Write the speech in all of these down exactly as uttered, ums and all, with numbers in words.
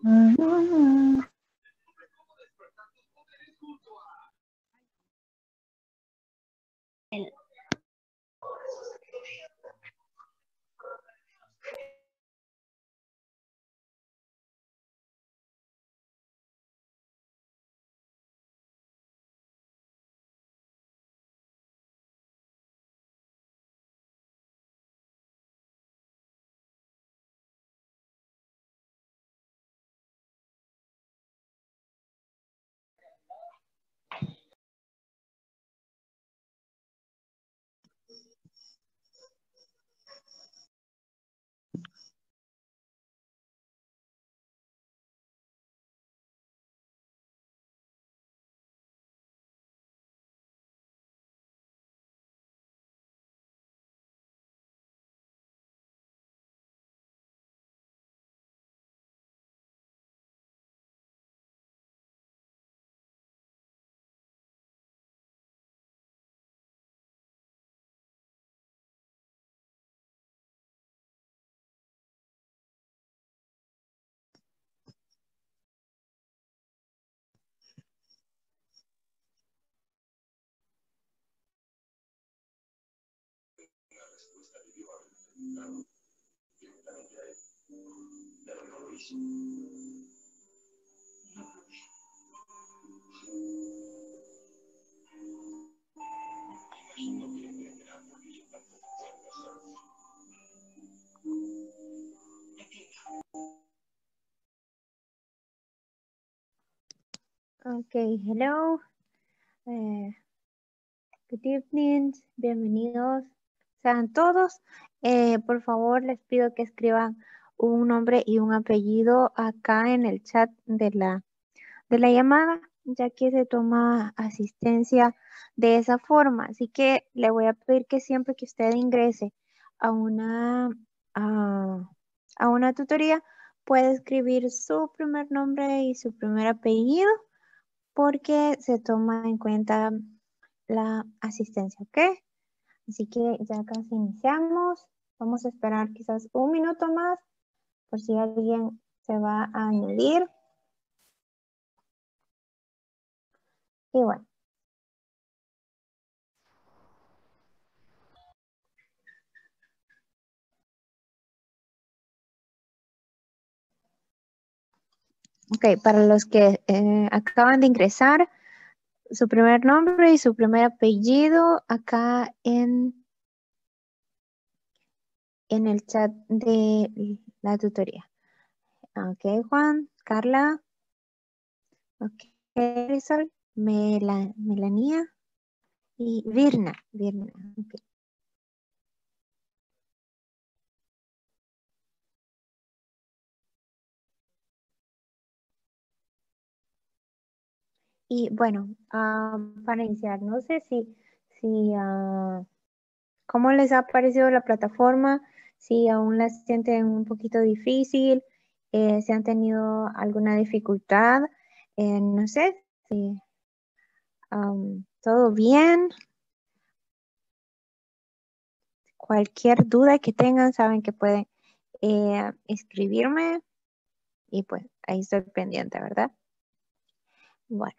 Okay, hello. Eh, good evening. Bienvenidos sean todos. Eh, por favor, les pido que escriban un nombre y un apellido acá en el chat de la, de la llamada, ya que se toma asistencia de esa forma. Así que le voy a pedir que siempre que usted ingrese a una, a, a una tutoría, puede escribir su primer nombre y su primer apellido, porque se toma en cuenta la asistencia, ¿ok? Así que ya casi iniciamos. Vamos a esperar quizás un minuto más por si alguien se va a añadir. Y bueno. Ok, para los que eh, acaban de ingresar, su primer nombre y su primer apellido acá en, en el chat de la tutoría. Ok, Juan, Carla, ok, Marisol, Mela, Melanía y Virna. Virna, ok. Y bueno, ah, para iniciar, no sé si, si ah, cómo les ha parecido la plataforma, si aún la sienten un poquito difícil, eh, si han tenido alguna dificultad, eh, no sé, si um, todo bien, cualquier duda que tengan, saben que pueden eh, escribirme y pues ahí estoy pendiente, ¿verdad? Bueno,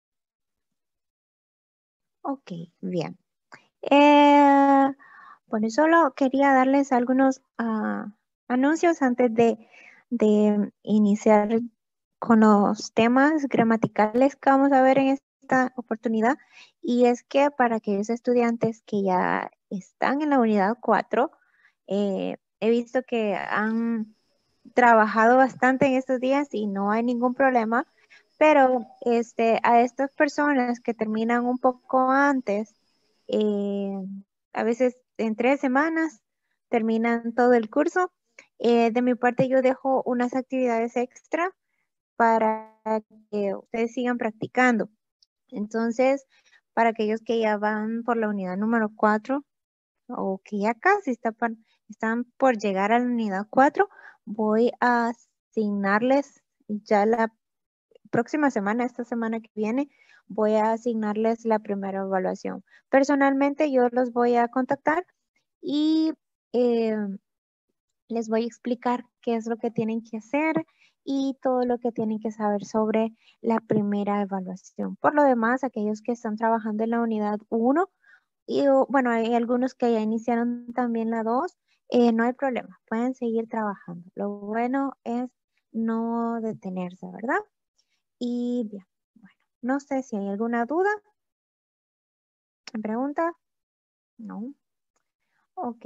ok, bien. Eh, bueno, solo quería darles algunos uh, anuncios antes de, de iniciar con los temas gramaticales que vamos a ver en esta oportunidad. Y es que para aquellos estudiantes que ya están en la unidad cuatro, eh, he visto que han trabajado bastante en estos días y no hay ningún problema, pero este, a estas personas que terminan un poco antes, eh, a veces en tres semanas terminan todo el curso. Eh, de mi parte yo dejo unas actividades extra para que ustedes sigan practicando. Entonces, para aquellos que ya van por la unidad número cuatro o que ya casi está pa- están por llegar a la unidad cuatro, voy a asignarles ya la próxima semana, esta semana que viene, voy a asignarles la primera evaluación. Personalmente yo los voy a contactar y eh, les voy a explicar qué es lo que tienen que hacer y todo lo que tienen que saber sobre la primera evaluación. Por lo demás, aquellos que están trabajando en la unidad uno, y bueno, hay algunos que ya iniciaron también la dos, eh, no hay problema, pueden seguir trabajando. Lo bueno es no detenerse, ¿verdad? Y bien, bueno, no sé si hay alguna duda, pregunta. No. Ok.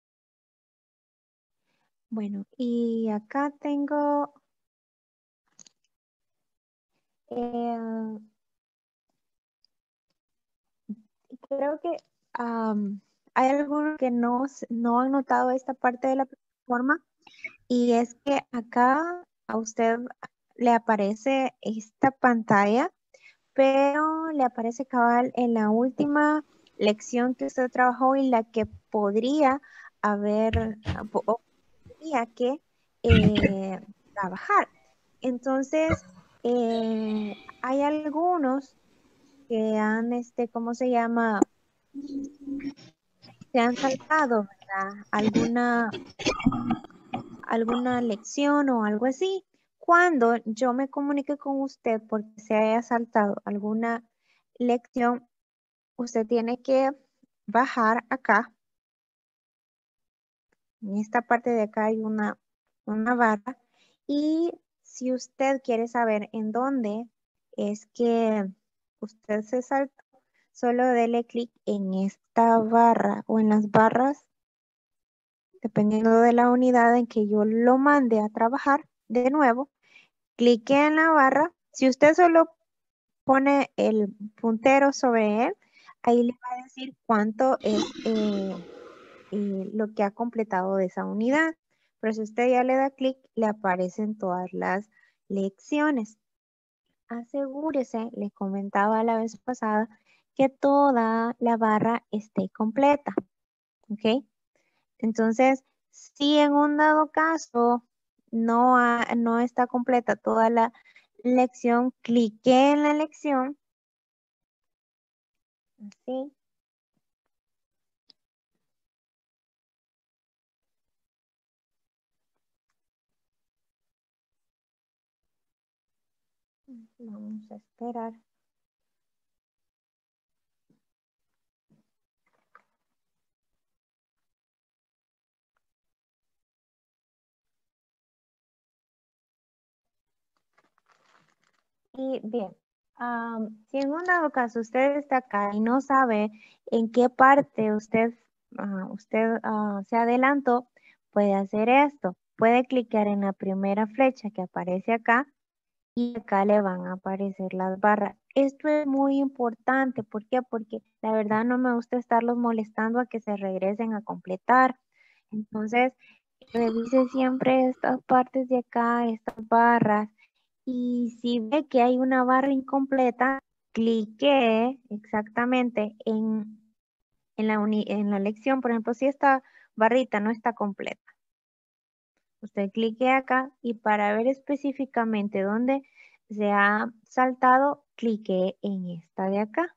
Bueno, y acá tengo, eh, creo que am, hay algunos que no, s- no han notado esta parte de la plataforma, y es que acá a usted le aparece esta pantalla, pero le aparece cabal en la última lección que usted trabajó y la que podría haber, ah, po- o podría que eh, trabajar. Entonces, eh, hay algunos que han, este, ¿cómo se llama? Se han saltado, ¿verdad? Alguna, alguna lección o algo así. Cuando yo me comunique con usted porque se haya saltado alguna lección, usted tiene que bajar acá. En esta parte de acá hay una, una barra. Y si usted quiere saber en dónde es que usted se saltó, solo dele clic en esta barra o en las barras, dependiendo de la unidad en que yo lo mande a trabajar. De nuevo, clique en la barra. Si usted solo pone el puntero sobre él, ahí le va a decir cuánto es eh, eh, lo que ha completado de esa unidad. Pero si usted ya le da clic, le aparecen todas las lecciones. Asegúrese, les comentaba la vez pasada, que toda la barra esté completa. ¿Ok? Entonces, si en un dado caso no, ha- no está completa toda la lección, clique en la lección, así. Vamos a esperar. Y bien, am, si en un dado caso usted está acá y no sabe en qué parte usted, ah, usted ah, se adelantó, puede hacer esto. Puede clicar en la primera flecha que aparece acá y acá le van a aparecer las barras. Esto es muy importante. ¿Por qué? Porque la verdad no me gusta estarlos molestando a que se regresen a completar. Entonces, revise siempre estas partes de acá, estas barras. Y si ve que hay una barra incompleta, clique exactamente en, en la, uni- en la lección. Por ejemplo, si esta barrita no está completa, usted clique acá y para ver específicamente dónde se ha saltado, clique en esta de acá,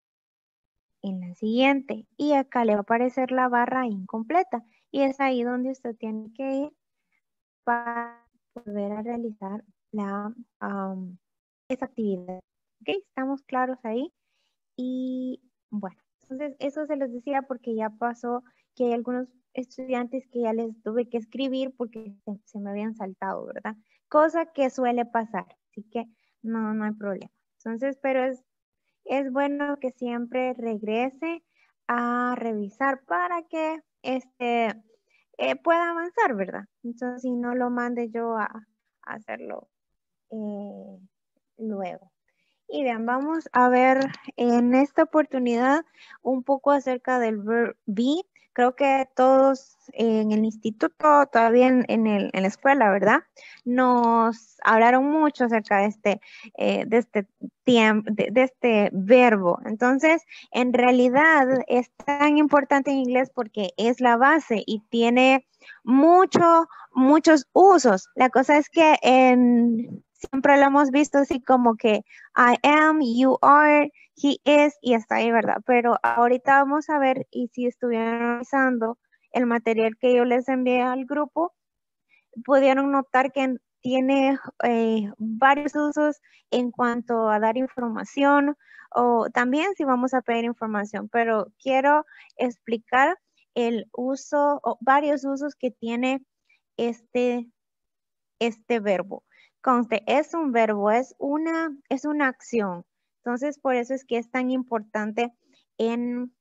en la siguiente. Y acá le va a aparecer la barra incompleta. Y es ahí donde usted tiene que ir para volver a realizar la, am, esa actividad. ¿Ok? ¿Estamos claros ahí? Y bueno, entonces eso se los decía porque ya pasó que hay algunos estudiantes que ya les tuve que escribir porque se, se me habían saltado, ¿verdad? Cosa que suele pasar, así que no, no hay problema. Entonces, pero es, es bueno que siempre regrese a revisar para que este, eh, pueda avanzar, ¿verdad? Entonces, si no lo mande yo a, a hacerlo eh, luego. Y bien, vamos a ver en esta oportunidad un poco acerca del verb be. Creo que todos en el instituto, todavía en, en el- en la escuela, ¿verdad? Nos hablaron mucho acerca de este, eh, de este tiempo, de, de este verbo. Entonces, en realidad es tan importante en inglés porque es la base y tiene mucho, muchos usos. La cosa es que en, siempre lo hemos visto así como que I am, you are, he is, y está ahí, ¿verdad? Pero ahorita vamos a ver, y si estuvieran revisando el material que yo les envié al grupo, pudieron notar que en, tiene eh, varios usos en cuanto a dar información o también si vamos a pedir información, pero quiero explicar el uso o varios usos que tiene este, este verbo. Conste, es un verbo, es una, es una acción. Entonces, por eso es que es tan importante en,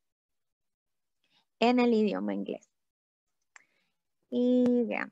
en el idioma inglés. Y vean.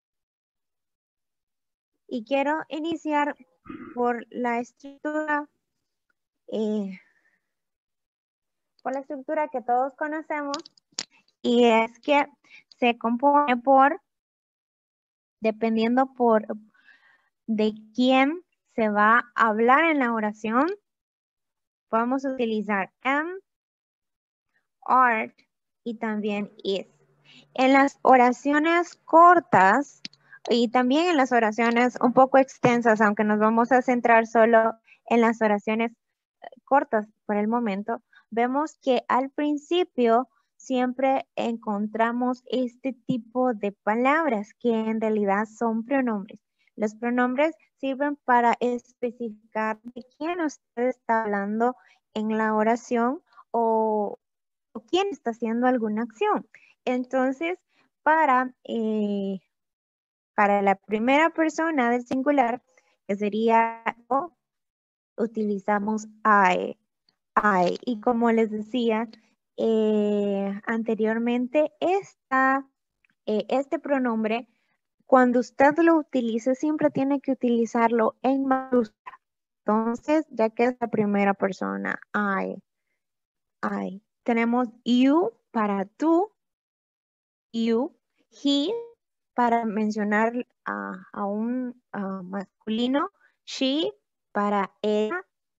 Y quiero iniciar por la estructura, eh, por la estructura que todos conocemos, y es que se compone por, dependiendo por de quién se va a hablar en la oración, podemos utilizar am, are y también is. En las oraciones cortas y también en las oraciones un poco extensas, aunque nos vamos a centrar solo en las oraciones cortas por el momento, vemos que al principio siempre encontramos este tipo de palabras que en realidad son pronombres. Los pronombres sirven para especificar de quién usted está hablando en la oración o, o quién está haciendo alguna acción. Entonces, para, eh, para la primera persona del singular, que sería yo, utilizamos I. I. Y como les decía eh, anteriormente, esta, eh, este pronombre, cuando usted lo utilice, siempre tiene que utilizarlo en mayúscula. Entonces, ya que es la primera persona, I. I. Tenemos you para tú, you, he para mencionar a, a un a masculino, she para ella,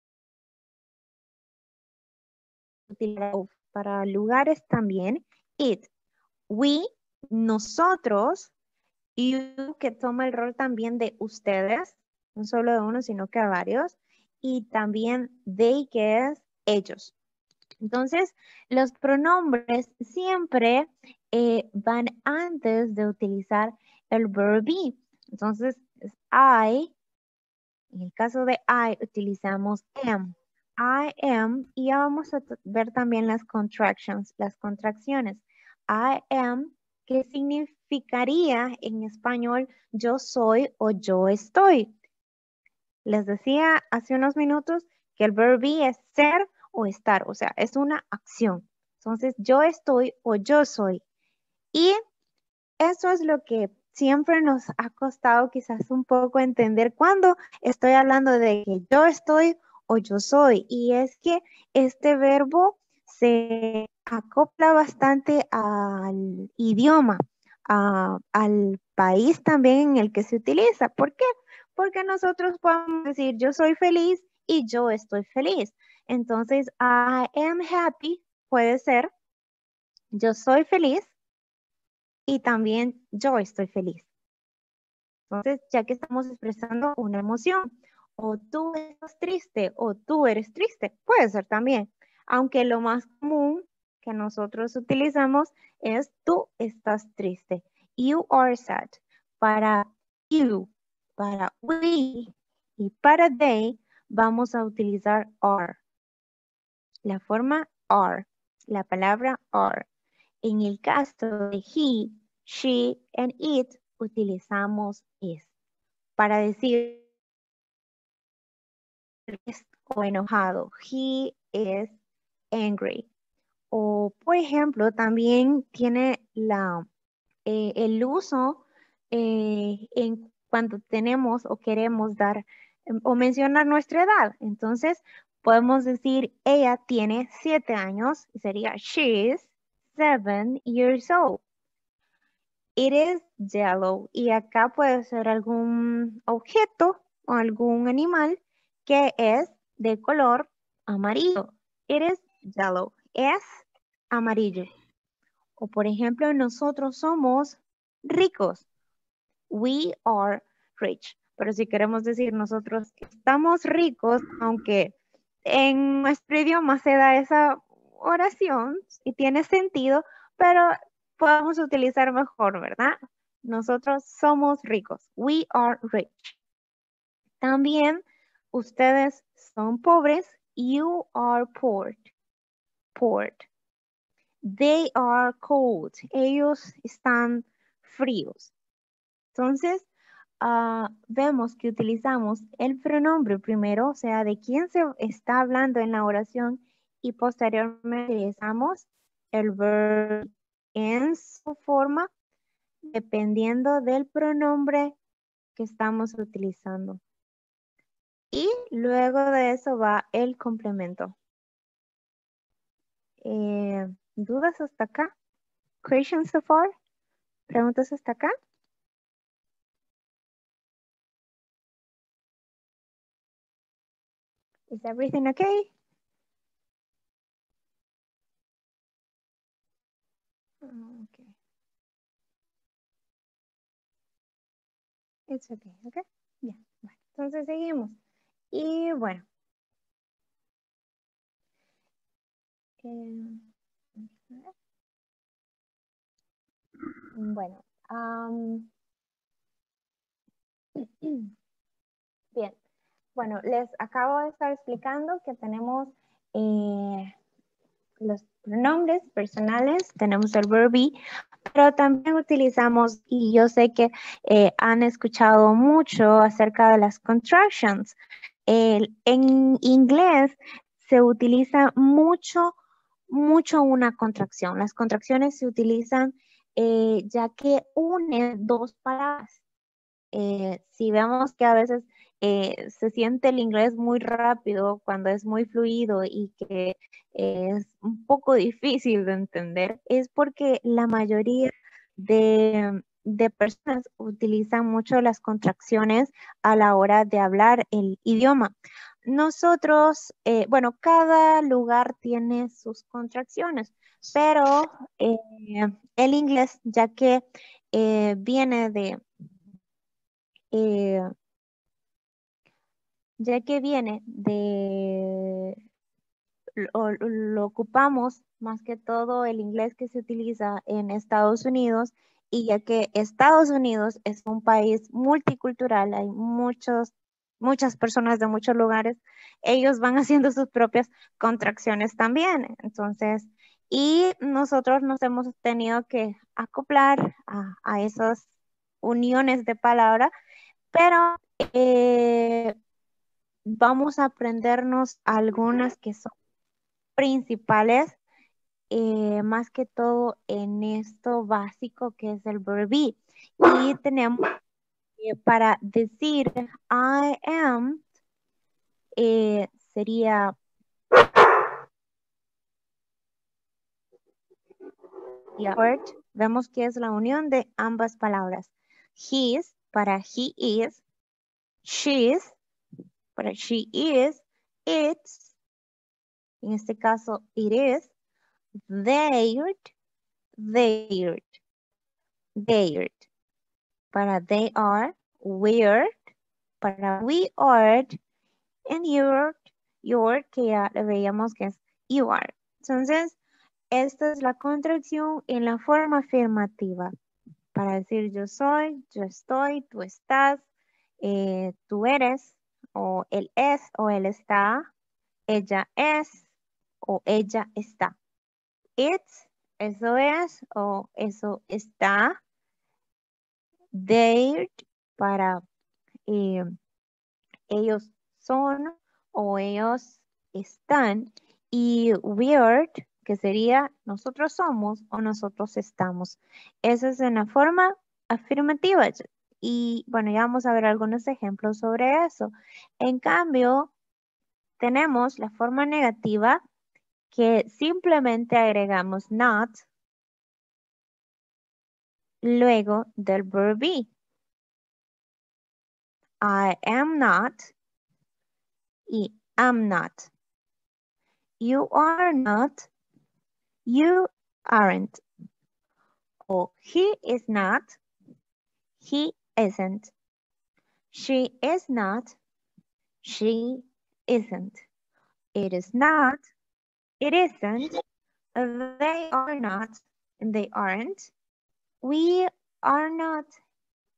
para lugares también, it, we, nosotros, you que toma el rol también de ustedes, no solo de uno, sino que a varios, y también they que es ellos. Entonces, los pronombres siempre eh, van antes de utilizar el verbo be. Entonces, es I, en el caso de I, utilizamos am. I am, y ya vamos a ver también las contractions, las contracciones. I am, ¿qué significaría en español yo soy o yo estoy? Les decía hace unos minutos que el verbo be es ser o estar, o sea, es una acción. Entonces, yo estoy o yo soy. Y eso es lo que siempre nos ha costado quizás un poco entender cuando estoy hablando de que yo estoy o yo soy. Y es que este verbo se acopla bastante al idioma, a, al país también en el que se utiliza. ¿Por qué? Porque nosotros podemos decir yo soy feliz y yo estoy feliz. Entonces, I am happy puede ser yo soy feliz y también yo estoy feliz. Entonces, ya que estamos expresando una emoción, o tú estás triste o tú eres triste, puede ser también. Aunque lo más común que nosotros utilizamos es tú estás triste. You are sad. Para you, para we y para they vamos a utilizar are. La forma are, la palabra are. En el caso de he, she and it, utilizamos is. Para decir o enojado, he is angry. O, por ejemplo, también tiene la, eh, el uso eh, en cuando tenemos o queremos dar em, o mencionar nuestra edad. Entonces, podemos decir, ella tiene siete años, y sería, she is seven years old. It is yellow. Y acá puede ser algún objeto o algún animal que es de color amarillo. It is yellow. Es amarillo. O por ejemplo, nosotros somos ricos. We are rich. Pero si queremos decir nosotros estamos ricos, aunque en nuestro idioma se da esa oración y tiene sentido, pero podemos utilizar mejor, ¿verdad? nosotros somos ricos. We are rich. También ustedes son pobres. You are poor. Poor. They are cold. Ellos están fríos. Entonces, uh, vemos que utilizamos el pronombre primero, o sea, de quién se está hablando en la oración, y posteriormente utilizamos el verbo en su forma, dependiendo del pronombre que estamos utilizando. Y luego de eso va el complemento. Eh, ¿Dudas hasta acá? Questions so far? ¿Preguntas hasta acá? Is everything okay? Okay. It's okay, okay. Ya, yeah. Bueno, entonces seguimos. Y bueno. Eh, bueno. Um, bien. Bueno, les acabo de estar explicando que tenemos eh, los pronombres personales, tenemos el verb be, pero también utilizamos, y yo sé que eh, han escuchado mucho acerca de las contractions. Eh, en inglés se utiliza mucho, mucho una contracción. Las contracciones se utilizan eh, ya que unen dos palabras. Eh, si vemos que a veces eh, se siente el inglés muy rápido cuando es muy fluido y que es un poco difícil de entender, es porque la mayoría de, de personas utilizan mucho las contracciones a la hora de hablar el idioma. Nosotros, eh, bueno, cada lugar tiene sus contracciones, pero eh, el inglés, ya que eh, viene de eh, ya que viene de, lo, lo ocupamos más que todo el inglés que se utiliza en Estados Unidos, y ya que Estados Unidos es un país multicultural, hay muchos, muchas personas de muchos lugares, ellos van haciendo sus propias contracciones también. Entonces, y nosotros nos hemos tenido que acoplar a, a esas uniones de palabra, pero eh, vamos a aprendernos algunas que son principales, eh, más que todo en esto básico que es el verb be. Y tenemos eh, para decir I am, eh, sería word. Vemos que es la unión de ambas palabras. His para he is, she's para she is, it's, en este caso it is, they'd, they'd, they'd, para they are, we're, para we are, and you're, your, que ya le veíamos que es you are. Entonces, esta es la contracción en la forma afirmativa. Para decir yo soy, yo estoy, tú estás, eh, tú eres, o él es, o él está, ella es, o ella está. It's, eso es, o eso está. They're, para eh, ellos son o ellos están. Y we're, que sería nosotros somos o nosotros estamos. Esa es una forma afirmativa. Y bueno, ya vamos a ver algunos ejemplos sobre eso. En cambio, tenemos la forma negativa, que simplemente agregamos not luego del verb be. I am not y am not. You are not, you aren't. O he is not, he isn't. She is not, she isn't. It is not, it isn't. They are not, and they aren't. We are not,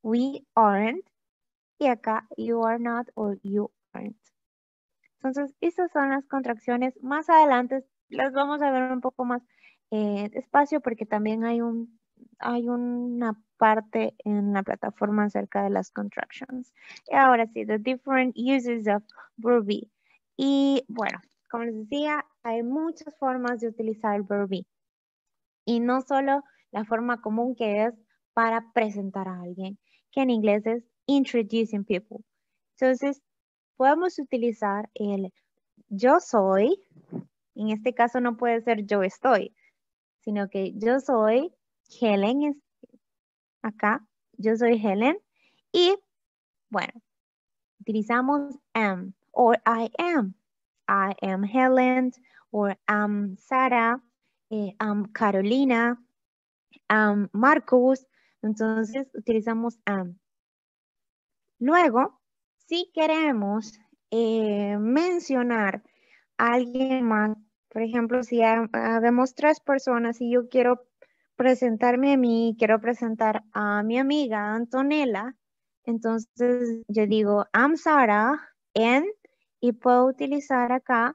we aren't, y acá you are not or you aren't. Entonces, esas son las contracciones. Más adelante las vamos a ver un poco más eh, despacio porque también hay, un, hay una parte en la plataforma acerca de las contractions. Y ahora sí, the different uses of verb be. Y bueno, como les decía, hay muchas formas de utilizar el verb be. Y no solo la forma común que es para presentar a alguien, que en inglés es introducing people. Entonces, podemos utilizar el yo soy, en este caso no puede ser yo estoy, sino que yo soy Helen, es acá, yo soy Helen, y bueno, utilizamos am, or I am, I am Helen, or I'm Sara, eh, I'm Carolina, I'm Marcos, entonces utilizamos am. Luego, si queremos eh, mencionar a alguien más, por ejemplo, si ha- habemos tres personas y yo quiero presentarme a mí, quiero presentar a mi amiga Antonella, entonces yo digo, I'm Sara, and, y puedo utilizar acá,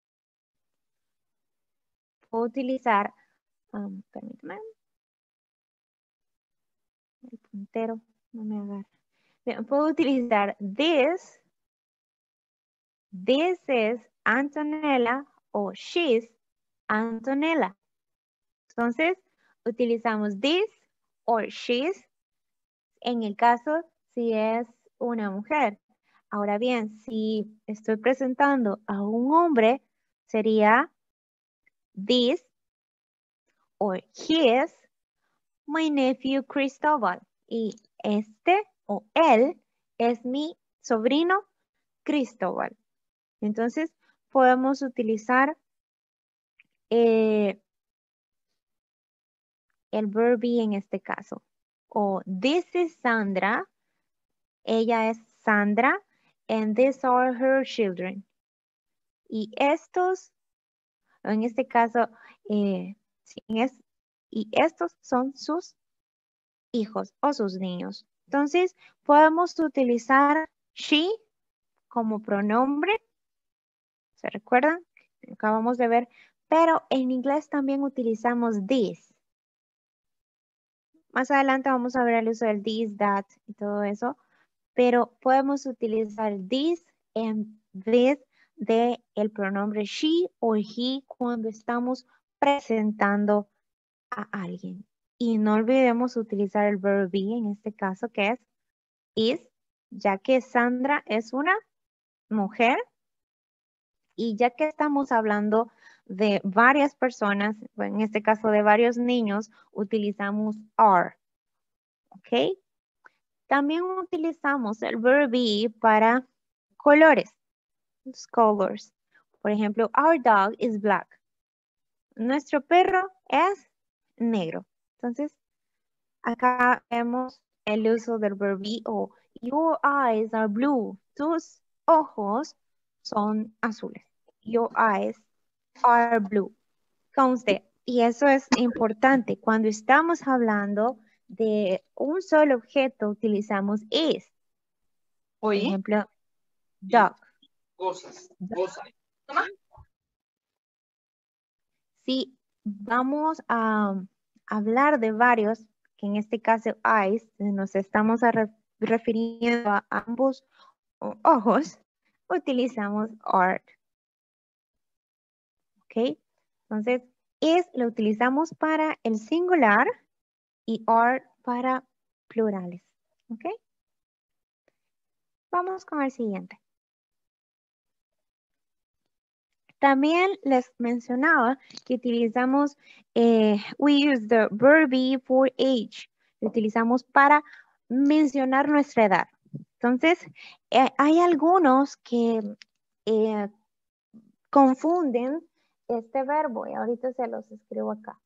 puedo utilizar, um, permítame, el puntero no me agarra. Bien, puedo utilizar this, this is Antonella o she's Antonella. Entonces, utilizamos this or she's en el caso si es una mujer. Ahora bien, si estoy presentando a un hombre, sería this or his, my nephew Cristóbal. Y este o él es mi sobrino Cristóbal. Entonces, podemos utilizar eh, el verb be en este caso. O this is Sandra, ella es Sandra, and these are her children. Y estos, en este caso, eh, es, y estos son sus hijos o sus niños. Entonces, podemos utilizar she como pronombre. ¿Se recuerdan? Acabamos de ver. Pero en inglés también utilizamos this. Más adelante vamos a ver el uso del this, that y todo eso. Pero podemos utilizar this en vez de el pronombre she o he cuando estamos presentando a alguien. Y no olvidemos utilizar el verb be en este caso que es is, ya que Sandra es una mujer y ya que estamos hablando de varias personas, en este caso de varios niños, utilizamos are. ¿Ok? También utilizamos el verb be para colores, colors. Por ejemplo, our dog is black. Nuestro perro es negro. Entonces, acá vemos el uso del verb be o your eyes are blue. Tus ojos son azules. Your eyes are blue. Conste, y eso es importante. Cuando estamos hablando de un solo objeto, utilizamos is. Por Oye. ejemplo, dog. Cosas. Cosas. Si vamos a hablar de varios, que en este caso eyes, nos estamos a re- refiriendo a ambos ojos, utilizamos are. ¿Ok? Entonces, is lo utilizamos para el singular y are para plurales. ¿Ok? Vamos con el siguiente. También les mencionaba que utilizamos, eh, we use the verb be for age. Lo utilizamos para mencionar nuestra edad. Entonces, eh, hay algunos que eh, confunden este verbo y ahorita se los escribo acá.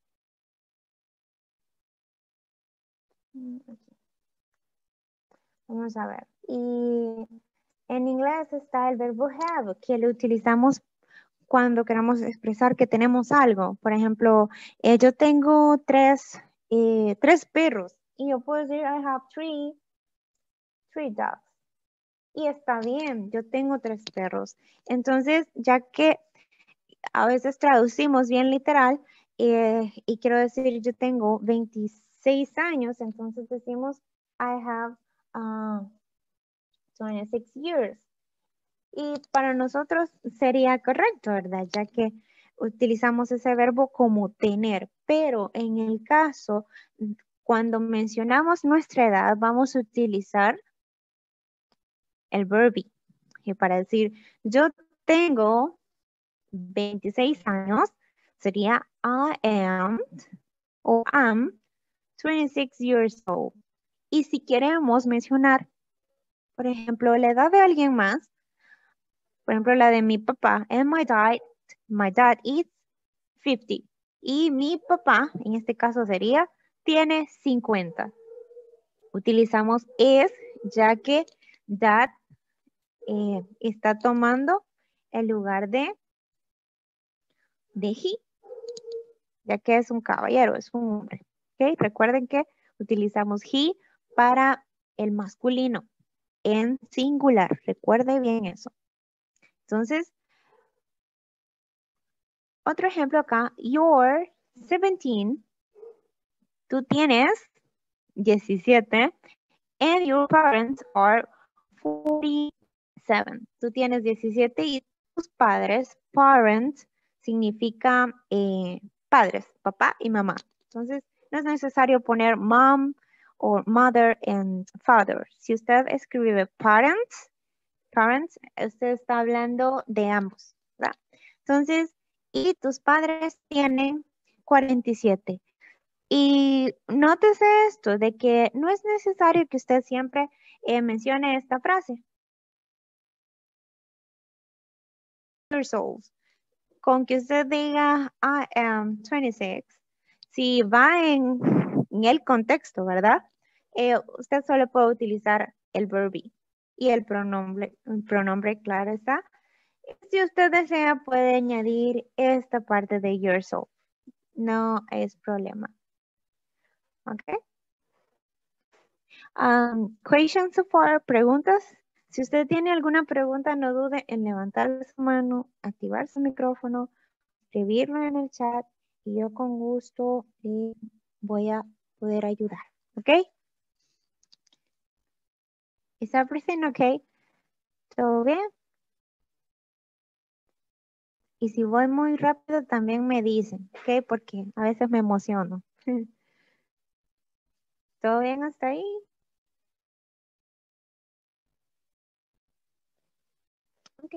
Aquí. Vamos a ver. Y en inglés está el verbo have, que lo utilizamos cuando queramos expresar que tenemos algo. Por ejemplo, eh, yo tengo tres, eh, tres perros y yo puedo decir I have three three dogs. Y está bien, yo tengo tres perros. Entonces, ya que a veces traducimos bien literal eh, y quiero decir, yo tengo veintiséis años, entonces decimos, I have uh, twenty-six years. Y para nosotros sería correcto, ¿verdad? Ya que utilizamos ese verbo como tener, pero en el caso, cuando mencionamos nuestra edad, vamos a utilizar el verbo be. Y para decir, yo tengo veintiséis años, sería I am o am twenty-six years old. Y si queremos mencionar, por ejemplo, la edad de alguien más, por ejemplo, la de mi papá, and my dad, my dad is fifty. Y mi papá, en este caso sería, tiene cincuenta. Utilizamos is, ya que that eh, está tomando el lugar de, de he, ya que es un caballero, es un hombre. ¿Okay? Recuerden que utilizamos he para el masculino en singular. Recuerde bien eso. Entonces, otro ejemplo acá, you're seventeen. Tú tienes diecisiete and your parents are forty-seven. Tú tienes diecisiete y tus padres, parents, significa eh, padres, papá y mamá. Entonces, no es necesario poner mom o mother and father. Si usted escribe parents, parents, usted está hablando de ambos, ¿verdad? Entonces, y tus padres tienen cuarenta y siete. Y nótese esto, de que no es necesario que usted siempre eh, mencione esta frase. Years old. Con que usted diga, I am twenty-six, si va en, en el contexto, ¿verdad? Eh, usted solo puede utilizar el verbo be y el pronombre, el pronombre, claro está. Si usted desea, puede añadir esta parte de years old. No es problema. ¿Ok? Um, questions so far, preguntas. Si usted tiene alguna pregunta, no dude en levantar su mano, activar su micrófono, escribirlo en el chat y yo con gusto le voy a poder ayudar. ¿Ok? ¿Is everything okay? ¿Todo bien? Y si voy muy rápido, también me dicen, ¿ok? Porque a veces me emociono. ¿Todo bien hasta ahí? Ok.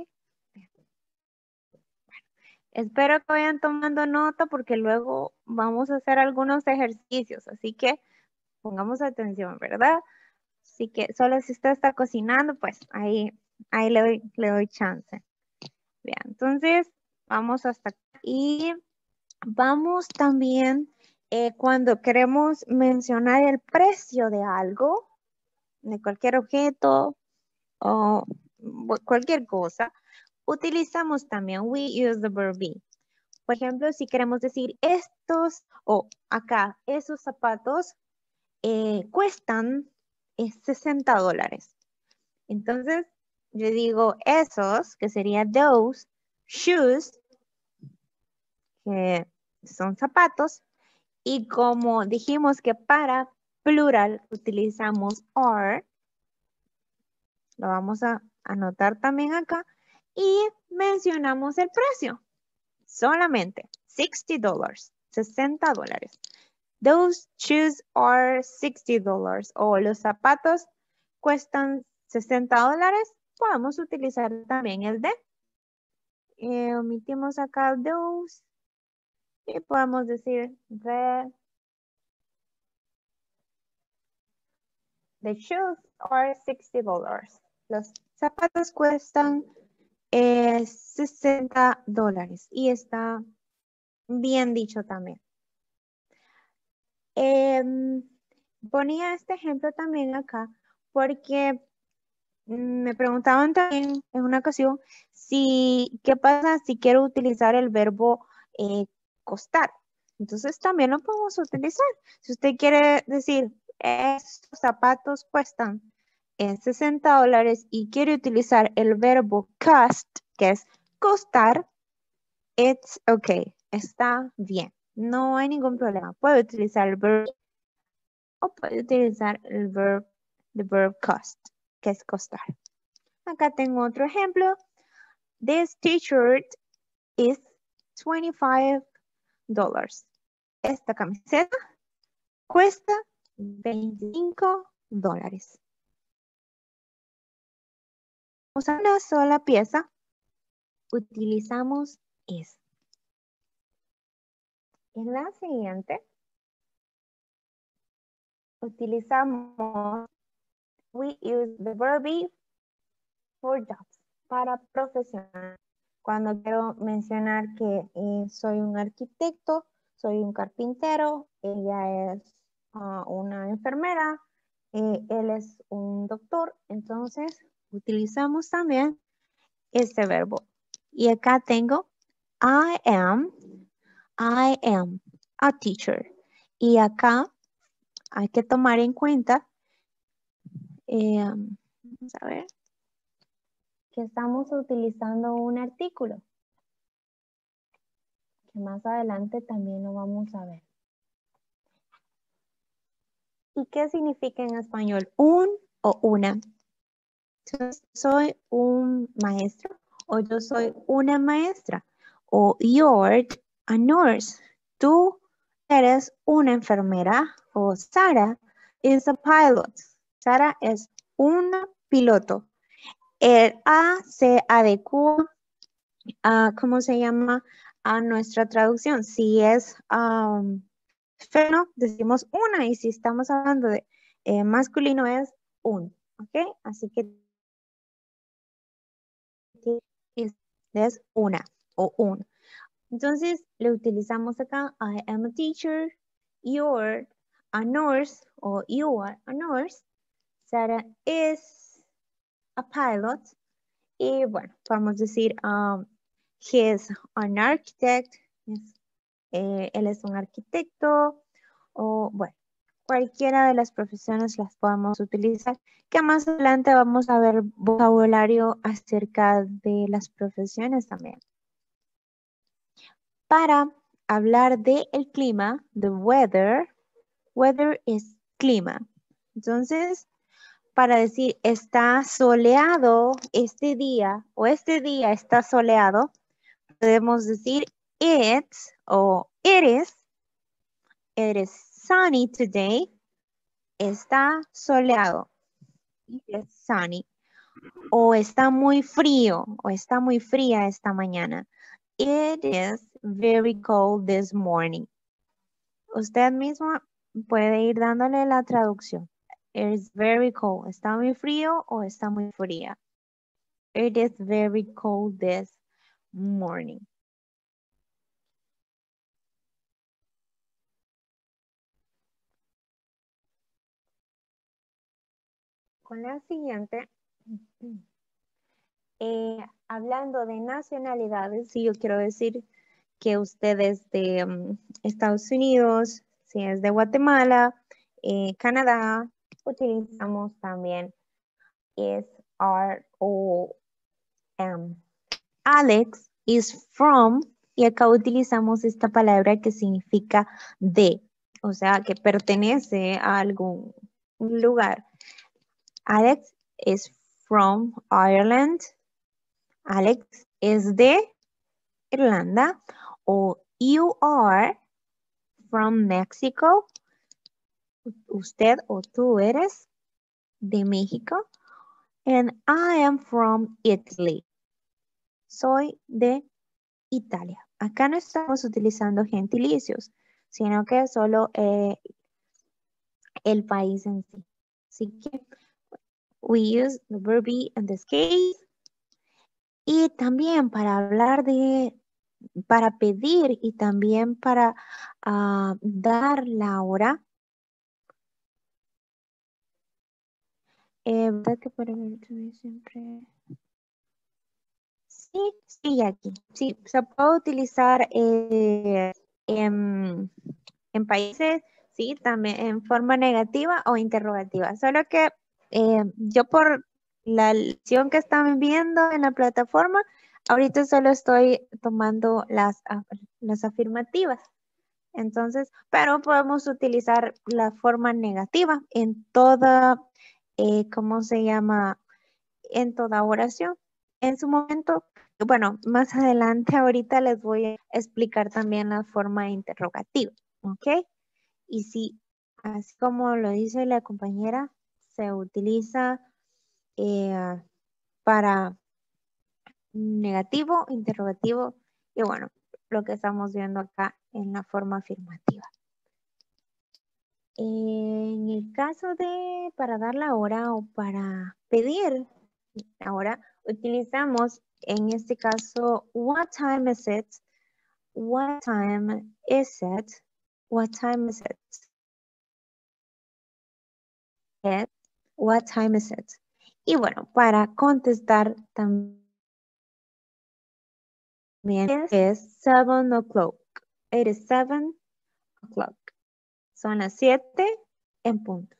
Espero que vayan tomando nota porque luego vamos a hacer algunos ejercicios, así que pongamos atención, ¿verdad? Así que solo si usted está cocinando, pues ahí, ahí le doy, le doy chance. Bien, entonces vamos hasta acá. Y vamos también eh, cuando queremos mencionar el precio de algo, de cualquier objeto o cualquier cosa, utilizamos también we use the verb be. Por ejemplo, si queremos decir estos o acá, esos zapatos eh, cuestan eh, sesenta dólares. Entonces, yo digo esos, que sería those, shoes, que son zapatos, y como dijimos que para plural utilizamos are, lo vamos a anotar también acá, y mencionamos el precio, solamente sixty dollars, sesenta dólares. Those shoes are sixty dollars, o los zapatos cuestan sesenta dólares, podemos utilizar también el de. Eh, omitimos acá those y podemos decir the, the shoes are sixty dollars. Los zapatos cuestan eh, sesenta dólares y está bien dicho también. Eh, ponía este ejemplo también acá porque me preguntaban también en una ocasión si, ¿qué pasa si quiero utilizar el verbo eh, costar? Entonces también lo podemos utilizar. Si usted quiere decir, estos zapatos cuestan es sesenta dólares y quiere utilizar el verbo cost, que es costar, it's okay, está bien. No hay ningún problema. Puede utilizar el verbo o puede utilizar el verb, the verb cost, que es costar. Acá tengo otro ejemplo. This t-shirt is twenty-five dollars. Esta camiseta cuesta veinticinco dólares. Usando una sola pieza, utilizamos es. En la siguiente, utilizamos we use the verb be for jobs, para profesional. Cuando quiero mencionar que eh, soy un arquitecto, soy un carpintero, ella es uh, una enfermera, eh, él es un doctor, entonces utilizamos también este verbo. Y acá tengo I am, I am a teacher. Y acá hay que tomar en cuenta, eh, vamos a ver, que estamos utilizando un artículo, que más adelante también lo vamos a ver. ¿Y qué significa en español un o una? Entonces, soy un maestro o yo soy una maestra o you're a nurse. Tú eres una enfermera o Sara is a pilot. Sara es una piloto. El A se adecua a, ¿cómo se llama? A nuestra traducción. Si es um, femenino, decimos una, y si estamos hablando de eh, masculino es un, ¿ok? Así que es una o un. Entonces, le utilizamos acá, I am a teacher, you're a nurse, o you are a nurse, Sarah is a pilot, y bueno, podemos decir, um, he is an architect, es, eh, él es un arquitecto, o bueno, cualquiera de las profesiones las podemos utilizar, que más adelante vamos a ver vocabulario acerca de las profesiones también. Para hablar de el clima, the weather, weather es clima. Entonces, para decir está soleado este día o este día está soleado, podemos decir it's o it is, it is sunny today, está soleado, it is sunny. O está muy frío o está muy fría esta mañana. It is very cold this morning. Usted mismo puede ir dándole la traducción. It is very cold. ¿Está muy frío o está muy fría? It is very cold this morning. Con la siguiente, eh, hablando de nacionalidades, sí, yo quiero decir que usted es de um, Estados Unidos, si es de Guatemala, eh, Canadá, utilizamos también is, are, o, am. Alex is from, y acá utilizamos esta palabra que significa de, o sea, que pertenece a algún lugar. Alex is from Ireland. Alex es de Irlanda. O you are from Mexico. Usted o tú eres de México. And I am from Italy. Soy de Italia. Acá no estamos utilizando gentilicios, sino que solo eh, el país en sí. Así que we use the verb be in this case. Y también para hablar de, para pedir y también para uh, dar la hora. Eh, ¿verdad que para ver siempre? Sí, sí, aquí. Sí, se puede utilizar eh, en, en países, sí, también en forma negativa o interrogativa. Solo que eh, yo por la lección que están viendo en la plataforma, ahorita solo estoy tomando las, af- las afirmativas. Entonces, pero podemos utilizar la forma negativa en toda, eh, ¿cómo se llama? En toda oración. En su momento, bueno, más adelante ahorita les voy a explicar también la forma interrogativa, ¿ok? Y si, así como lo dice la compañera, se utiliza eh, para negativo, interrogativo y bueno, lo que estamos viendo acá en la forma afirmativa. En el caso de para dar la hora o para pedir, ahora utilizamos en este caso, what time is it? What time is it? What time is it? It. What time is it? Y bueno, para contestar también es seven o'clock. It is seven o'clock. Son las siete en punto.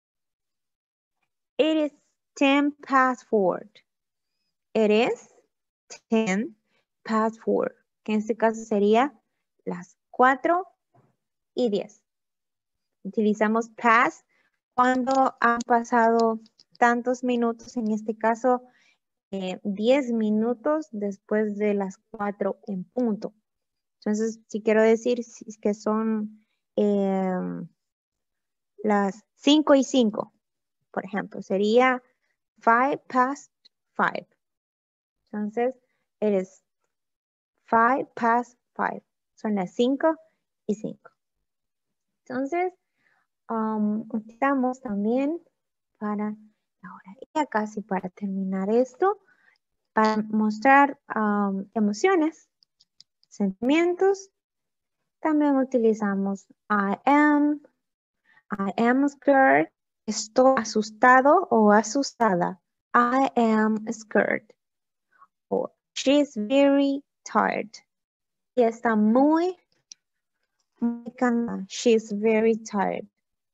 It is ten past four. It is ten past four. Que en este caso sería las cuatro y diez. Utilizamos past cuando han pasado tantos minutos, en este caso eh, diez minutos después de las cuatro en punto. Entonces, si quiero decir si- que son eh, las cinco y cinco, por ejemplo, sería five past five. Entonces, it is five past five. Son las cinco y cinco. Entonces, um, utilizamos también para ahora, ya casi para terminar esto, para mostrar um, emociones, sentimientos, también utilizamos I am, I am scared, estoy asustado o asustada. I am scared. O she's very tired. Y está muy, muy cansada. She's very tired.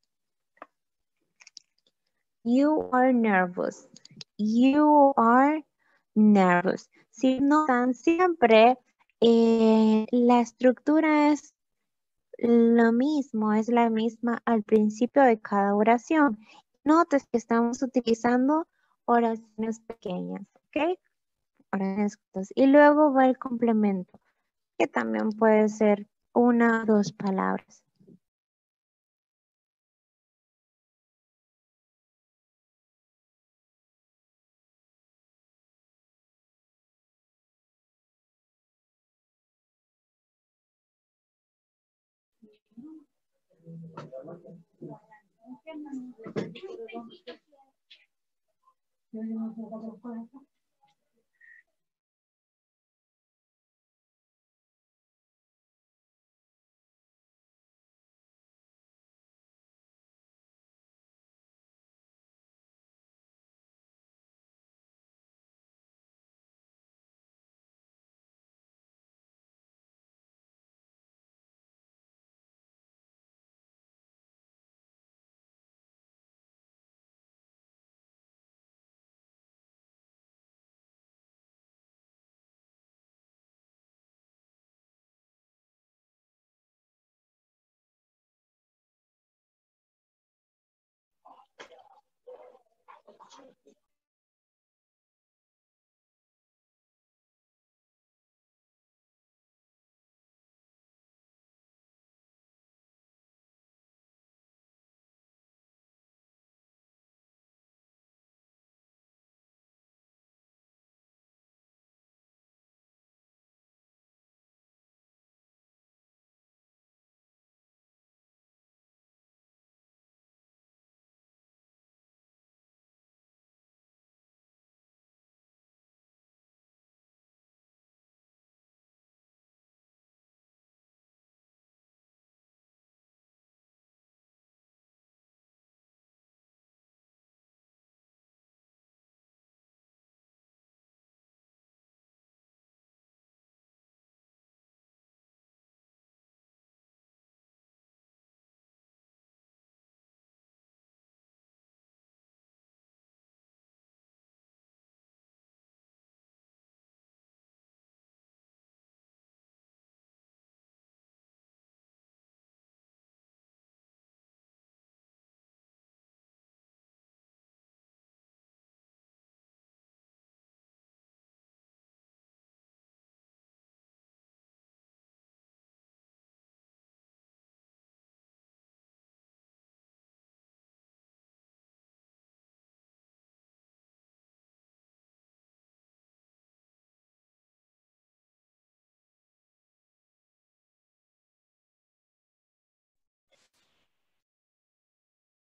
You are nervous. You are nervous. Si notan, siempre eh, la estructura es lo mismo, es la misma al principio de cada oración. Notes que estamos utilizando oraciones pequeñas, ¿ok? Oraciones cortas. Y luego va el complemento, que también puede ser una o dos palabras.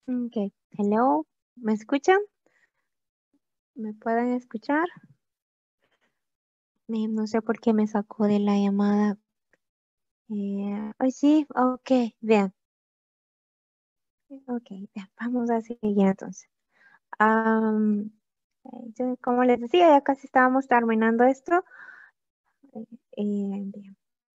Ok. Hello. ¿Me escuchan? ¿Me pueden escuchar? Eh, No sé por qué me sacó de la llamada. Eh, ay, sí, ok, bien. Ok, bien, vamos a seguir entonces. Am, eh, yo, como les decía, ya casi estábamos terminando esto. Eh, eh, bien,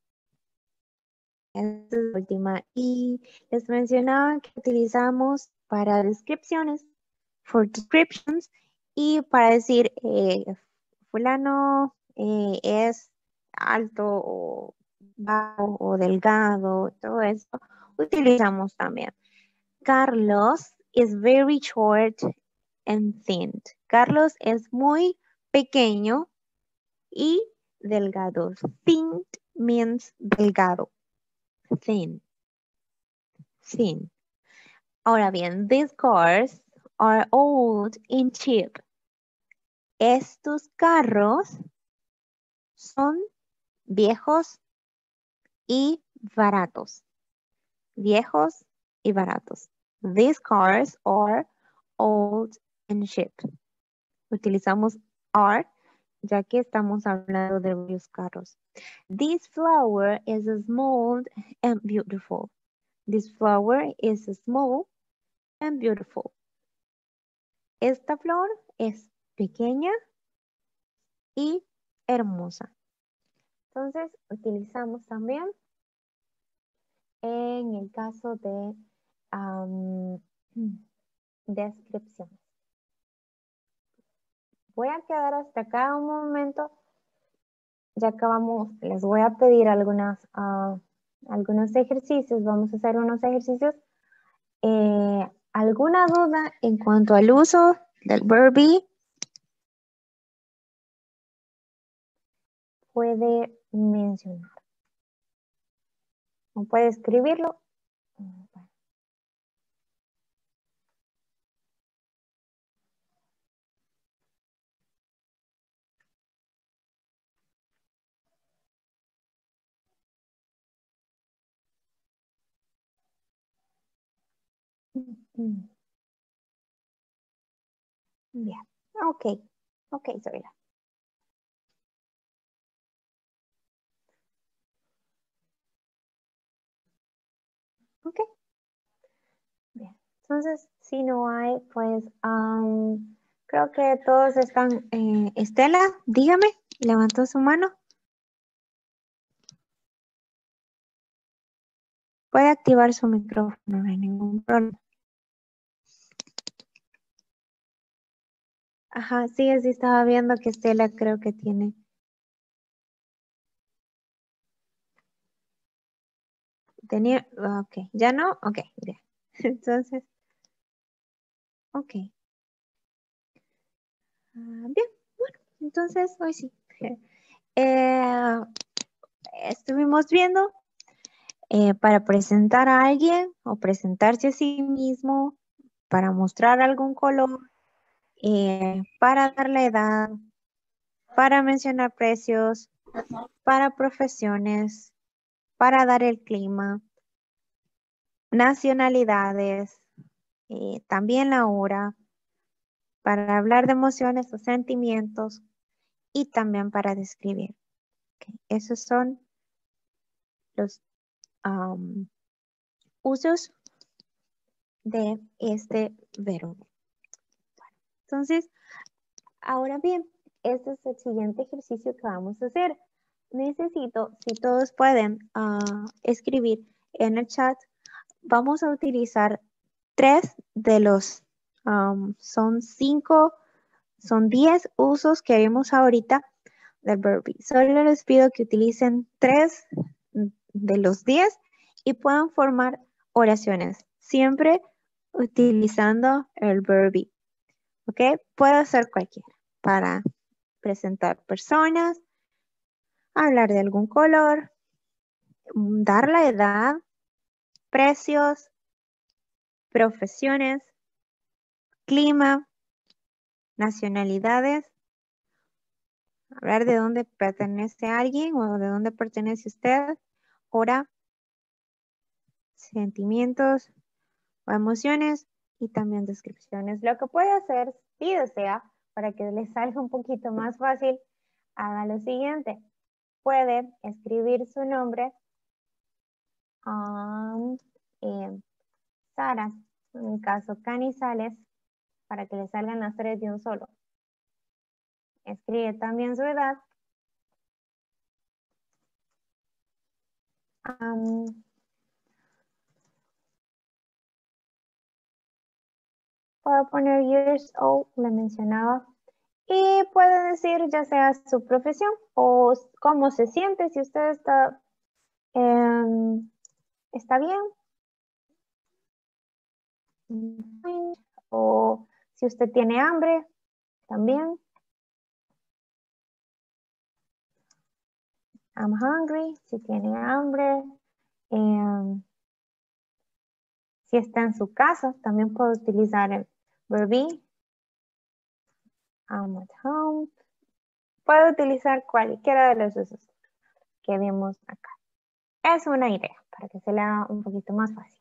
esta es la última. Y les mencionaba que utilizamos para descripciones, for descriptions, y para decir, eh, fulano eh, es alto o bajo o delgado, todo eso, utilizamos también. Carlos is very short and thin. Carlos es muy pequeño y delgado. Thin means delgado. Thin. Thin. Ahora bien, these cars are old and cheap. Estos carros son viejos y baratos. Viejos y baratos. These cars are old and cheap. Utilizamos are ya que estamos hablando de varios carros. This flower is small and beautiful. This flower is small and beautiful. Esta flor es pequeña y hermosa. Entonces, utilizamos también en el caso de um, descripciones. Voy a quedar hasta acá un momento. Ya acabamos, les voy a pedir algunas, uh, algunos ejercicios. Vamos a hacer unos ejercicios. Eh, ¿Alguna duda en cuanto al uso del verb be? Puede mencionar. O puede escribirlo. Bien. Ok. Ok, Zoila. Ok. Bien. Entonces, si no hay, pues um, creo que todos están. Eh, Estela, dígame, levantó su mano. Puede activar su micrófono, no hay ningún problema. Ajá, sí, sí estaba viendo que Estela creo que tiene. Tenía, ok, ¿ya no? Ok, bien. Entonces, ok. Ah, bien, bueno, entonces hoy sí. Eh, estuvimos viendo eh, para presentar a alguien o presentarse a sí mismo, para mostrar algún color, eh, para dar la edad, para mencionar precios, para profesiones, para dar el clima, nacionalidades, eh, también la hora, para hablar de emociones o sentimientos y también para describir. Okay. Esos son los um, usos de este verbo. Entonces, ahora bien, este es el siguiente ejercicio que vamos a hacer. Necesito, si todos pueden uh, escribir en el chat, vamos a utilizar tres de los, um, son cinco, son diez usos que vimos ahorita del verbo be. Solo les pido que utilicen tres de los diez y puedan formar oraciones, siempre utilizando el verbo be. ¿Ok? Puede ser cualquiera, para presentar personas, hablar de algún color, dar la edad, precios, profesiones, clima, nacionalidades, hablar de dónde pertenece alguien o de dónde pertenece usted, hora, sentimientos o emociones y también descripciones. Lo que puede hacer, si desea, para que le salga un poquito más fácil, haga lo siguiente. Puede escribir su nombre, um, eh, Sara, en mi caso Canizales, para que le salgan las tres de un solo. Escribe también su edad. Um, Puedo poner years old, le mencionaba. Y puede decir ya sea su profesión o cómo se siente, si usted está, eh, está bien. O si usted tiene hambre, también. I'm hungry, si tiene hambre. Eh, si está en su casa, también puedo utilizar el verb be. I'm at home. Puedo utilizar cualquiera de los usos que vimos acá. Es una idea para que se le haga un poquito más fácil.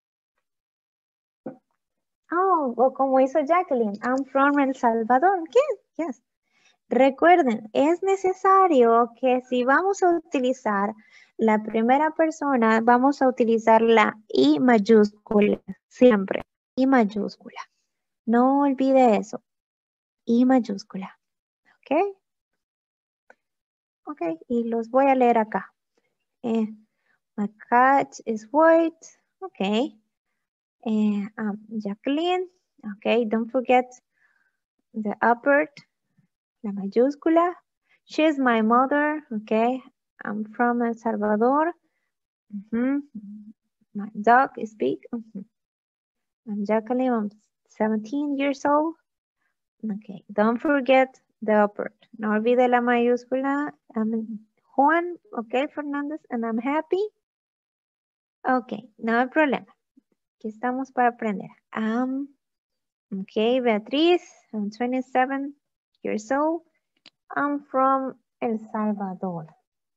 Oh, o como hizo Jacqueline, I'm from El Salvador. Yes, yes. Recuerden, es necesario que si vamos a utilizar la primera persona, vamos a utilizar la I mayúscula, siempre, I mayúscula. No olvide eso, I mayúscula, ¿ok? Ok, y los voy a leer acá. Eh, my cat is white, ok. Eh, um, Jacqueline, ok, don't forget the upper, la mayúscula. She's my mother, okay. I'm from El Salvador. Mm-hmm. My dog is big. Mm-hmm. I'm Jacqueline, I'm seventeen years old. Okay, don't forget the upper. No olvide la mayúscula. I'm Juan, okay, Fernández, and I'm happy. Okay, no hay problema. Aquí estamos para aprender. Um, okay, Beatriz, I'm twenty-seven years old. I'm from El Salvador.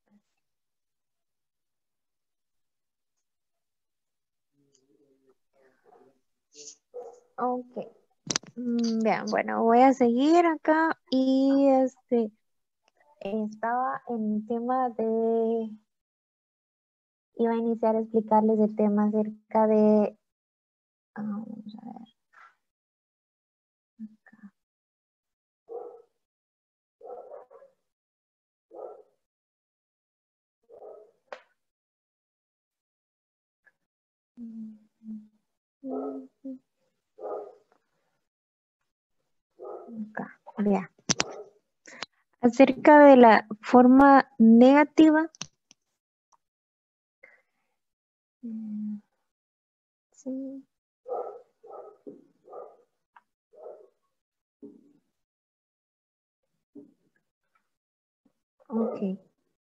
Ok. Mm, Vean, bueno, voy a seguir acá y este estaba en el tema de, iba a iniciar a explicarles el tema acerca de, ah, vamos a ver. Acá. Acá, vean. Acerca de la forma negativa. Sí. Ok.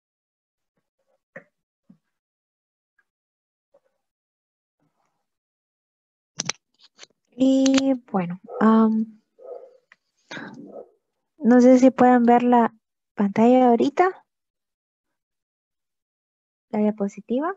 Y bueno, um, no sé si pueden ver la pantalla ahorita. La diapositiva.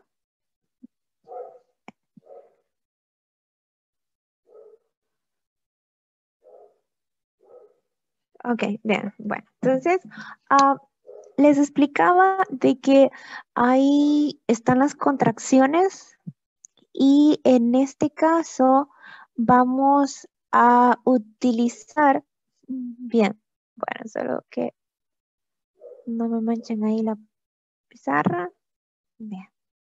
Ok, bien, bueno, entonces uh, les explicaba de que ahí están las contracciones y en este caso vamos a utilizar, bien, bueno, solo que no me manchen ahí la pizarra, bien.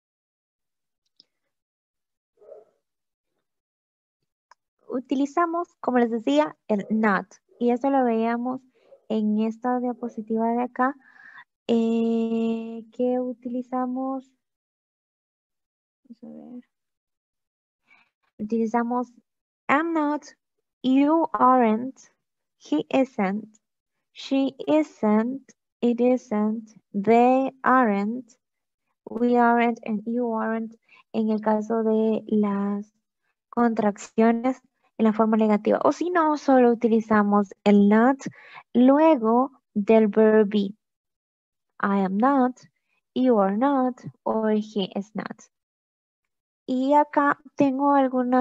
Utilizamos, como les decía, el not y eso lo veíamos en esta diapositiva de acá. Eh, que utilizamos, vamos a ver, utilizamos I'm not, you aren't, he isn't, she isn't, it isn't, they aren't, we aren't, and you aren't, en el caso de las contracciones en la forma negativa. O si no, solo utilizamos el not luego del verb be. I am not, you are not, or he is not. Y acá tengo algunas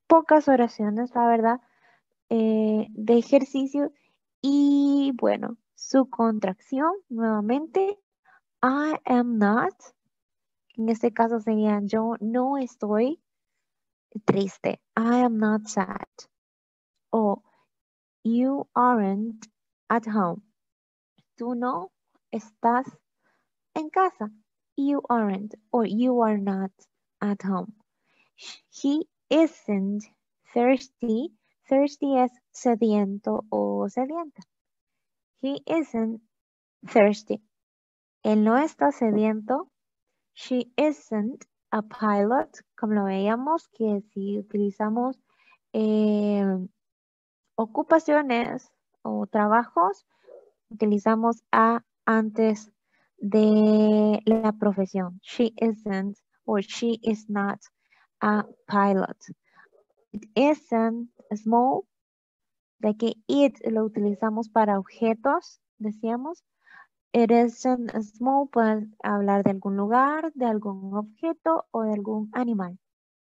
pocas oraciones, la verdad, eh, de ejercicio. Y bueno, su contracción, nuevamente, I am not. En este caso sería yo no estoy triste. I am not sad. O you aren't at home. Tú no estás en casa. You aren't or you are not at home. He isn't thirsty. Thirsty es sediento o sedienta. He isn't thirsty. Él no está sediento. She isn't a pilot. Como lo veíamos, que si utilizamos eh, ocupaciones o trabajos, utilizamos a antes de la profesión. She isn't or she is not a pilot. It isn't small, de que it lo utilizamos para objetos, decíamos. It isn't small, puede hablar de algún lugar, de algún objeto o de algún animal.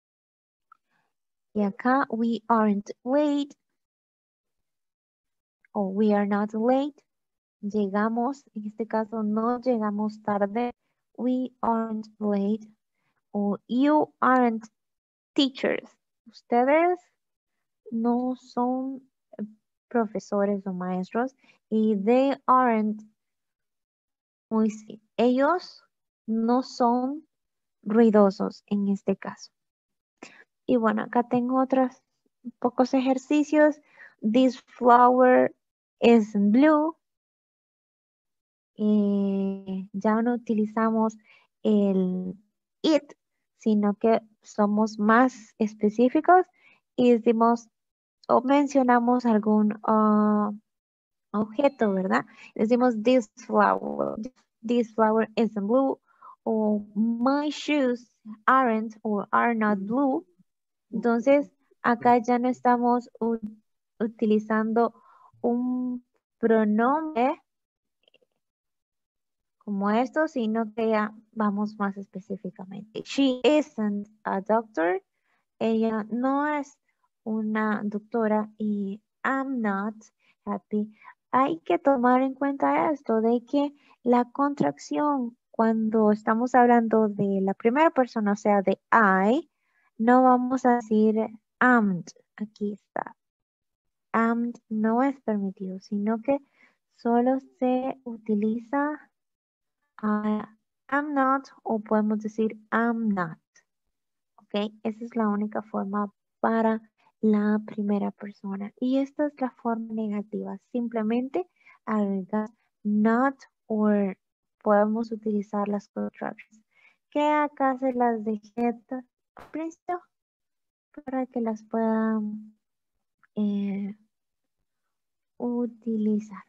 Y acá, we aren't late, o we are not late. Llegamos, en este caso no llegamos tarde. We aren't late. O you aren't teachers. Ustedes no son profesores o maestros. Y they aren't noisy. Ellos no son ruidosos en este caso. Y bueno, acá tengo otros pocos ejercicios. This flower is blue. Eh, ya no utilizamos el it, sino que somos más específicos y decimos o mencionamos algún uh, objeto, ¿verdad? Decimos this flower, this flower isn't blue, o my shoes aren't or are not blue. Entonces, acá ya no estamos utilizando un pronombre como esto, sino que ya vamos más específicamente. She isn't a doctor. Ella no es una doctora y I'm not happy. Hay que tomar en cuenta esto de que la contracción cuando estamos hablando de la primera persona, o sea, de I, no vamos a decir am. Aquí está. Am no es permitido, sino que solo se utiliza I am not o podemos decir I'm not. ¿Ok? Esa es la única forma para la primera persona. Y esta es la forma negativa. Simplemente agregar not or podemos utilizar las contractions. Que acá se las dejé al principio para que las puedan eh, utilizar.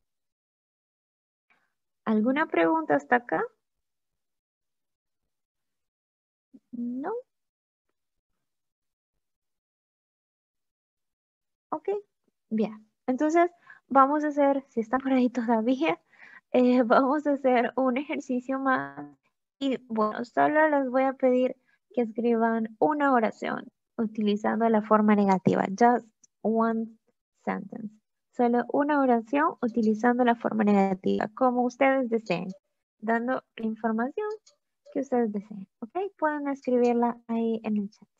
¿Alguna pregunta hasta acá? No. Ok, bien. Entonces, vamos a hacer, si están por ahí todavía, eh, vamos a hacer un ejercicio más. Y bueno, solo les voy a pedir que escriban una oración utilizando la forma negativa. Just one sentence. Solo una oración utilizando la forma negativa, como ustedes deseen, dando la información que ustedes deseen. ¿Ok? Pueden escribirla ahí en el chat.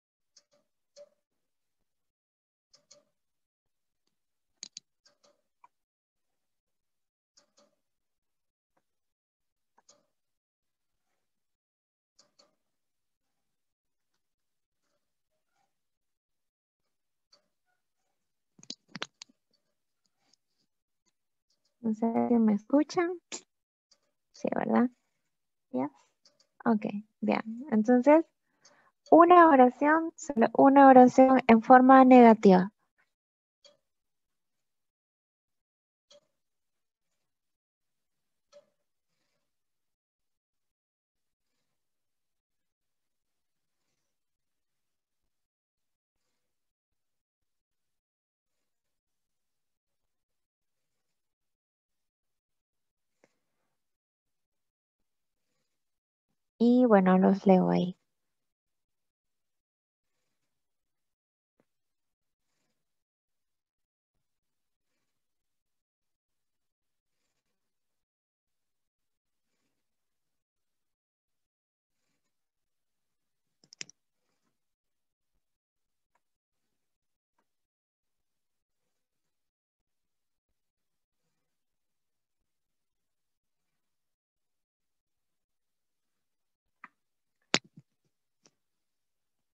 No sé si me escuchan. Sí, ¿verdad? Yes. Ok, bien. Entonces, una oración, solo una oración en forma negativa. Y bueno, los leo ahí.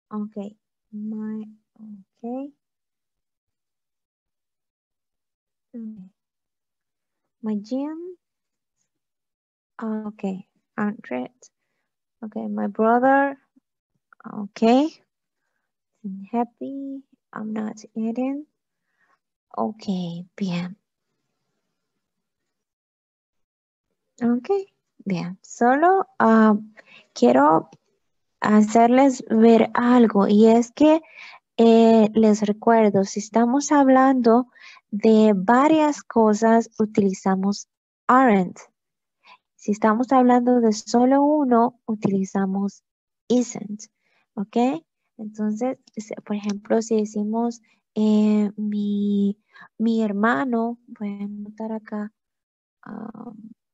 Okay. My, okay. Okay. My gym. Okay. Hundred. Okay. My brother. Okay. I'm happy. I'm not eating. Okay. Bien. Okay. Bien. Solo uh, quiero hacerles ver algo y es que eh, les recuerdo, si estamos hablando de varias cosas, utilizamos aren't. Si estamos hablando de solo uno, utilizamos isn't. ¿Ok? Entonces, por ejemplo, si decimos eh, mi, mi hermano, voy a anotar acá, um,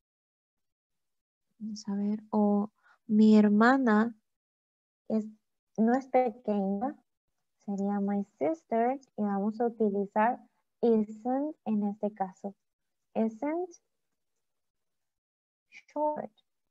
vamos a ver, o mi hermana es, no es pequeña, sería my sister y vamos a utilizar isn't en este caso. Isn't short.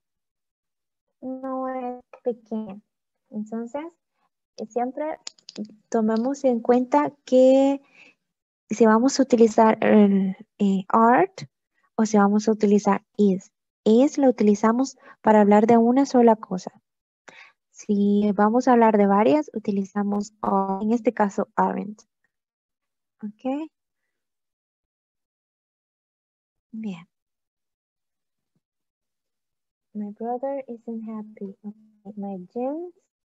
No es pequeña. Entonces, siempre tomemos en cuenta que si vamos a utilizar el eh, art o si vamos a utilizar is. Is lo utilizamos para hablar de una sola cosa. Si vamos a hablar de varias, utilizamos are, en este caso aren't. ¿Ok? Bien. My brother isn't happy. Okay. My jeans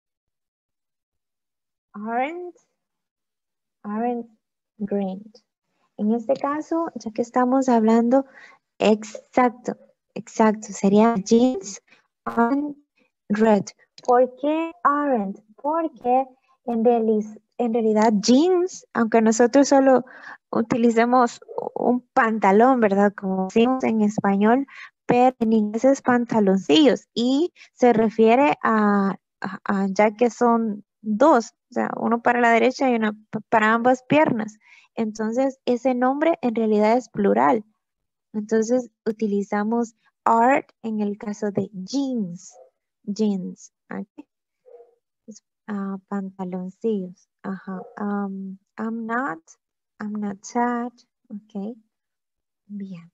aren't, aren't green. En este caso, ya que estamos hablando, exacto, exacto, sería jeans aren't red. ¿Por qué aren't? Porque en, realis- en realidad jeans, aunque nosotros solo utilicemos un pantalón, ¿verdad? Como decimos en español, pero en inglés es pantaloncillos y se refiere a, a- a ya que son dos, o sea, uno para la derecha y uno pa- para ambas piernas. Entonces, ese nombre en realidad es plural. Entonces, utilizamos art en el caso de jeans. Jeans. ¿Ok? Es, ah, pantaloncillos. Ajá. Um, I'm not. I'm not sad. Ok. Bien.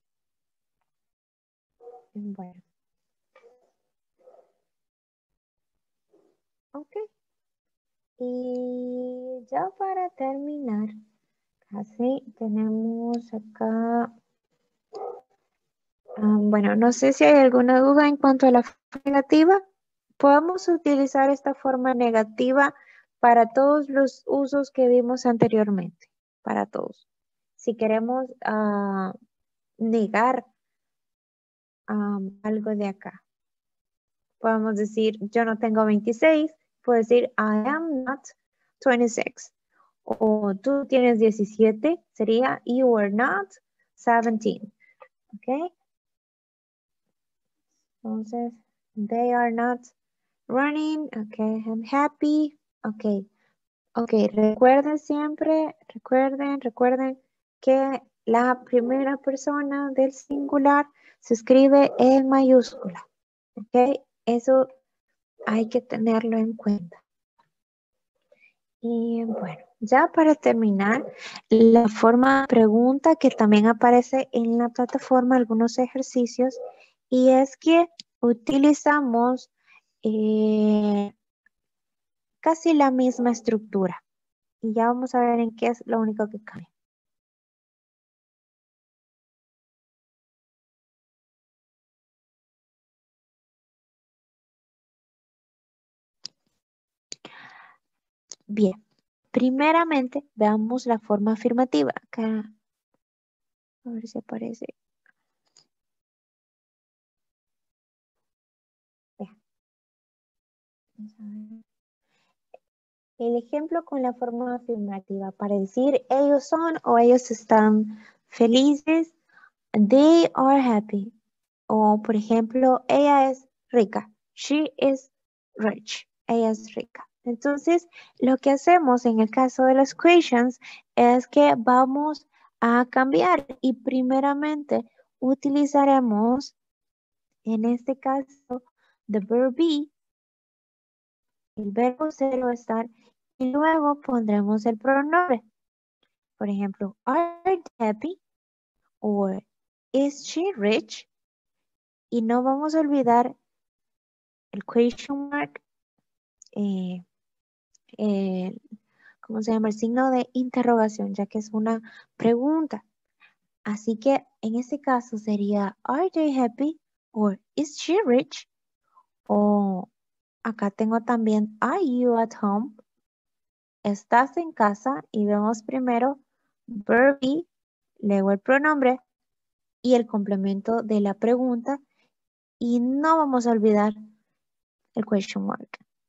Bueno. Ok. Y ya para terminar, casi tenemos acá. Um, bueno, no sé si hay alguna duda en cuanto a la forma negativa. Podemos utilizar esta forma negativa para todos los usos que vimos anteriormente, para todos. Si queremos uh, negar um, algo de acá, podemos decir yo no tengo veintiséis, puedo decir I am not twenty-six. O tú tienes diecisiete, sería you are not seventeen. ¿Ok? Entonces, they are not running. Okay, I'm happy. Okay, okay. Recuerden siempre, recuerden, recuerden que la primera persona del singular se escribe en mayúscula. Okay, eso hay que tenerlo en cuenta. Y bueno, ya para terminar, la forma de pregunta que también aparece en la plataforma, algunos ejercicios, y es que utilizamos eh, casi la misma estructura. Y ya vamos a ver en qué es lo único que cambia. Bien, primeramente veamos la forma afirmativa. Acá, a ver si aparece. Bien. Vamos a ver. El ejemplo con la forma afirmativa para decir ellos son o ellos están felices. They are happy. O por ejemplo, ella es rica. She is rich. Ella es rica. Entonces, lo que hacemos en el caso de las questions es que vamos a cambiar y primeramente utilizaremos en este caso the verb be el verbo ser o estar y luego pondremos el pronombre. Por ejemplo, are they happy? Or is she rich? Y no vamos a olvidar el question mark, eh, eh, ¿cómo se llama? El signo de interrogación, ya que es una pregunta. Así que en este caso sería, are they happy? Or is she rich? O acá tengo también, are you at home? ¿Estás en casa? Y vemos primero verb be, luego el pronombre y el complemento de la pregunta. Y no vamos a olvidar el question mark.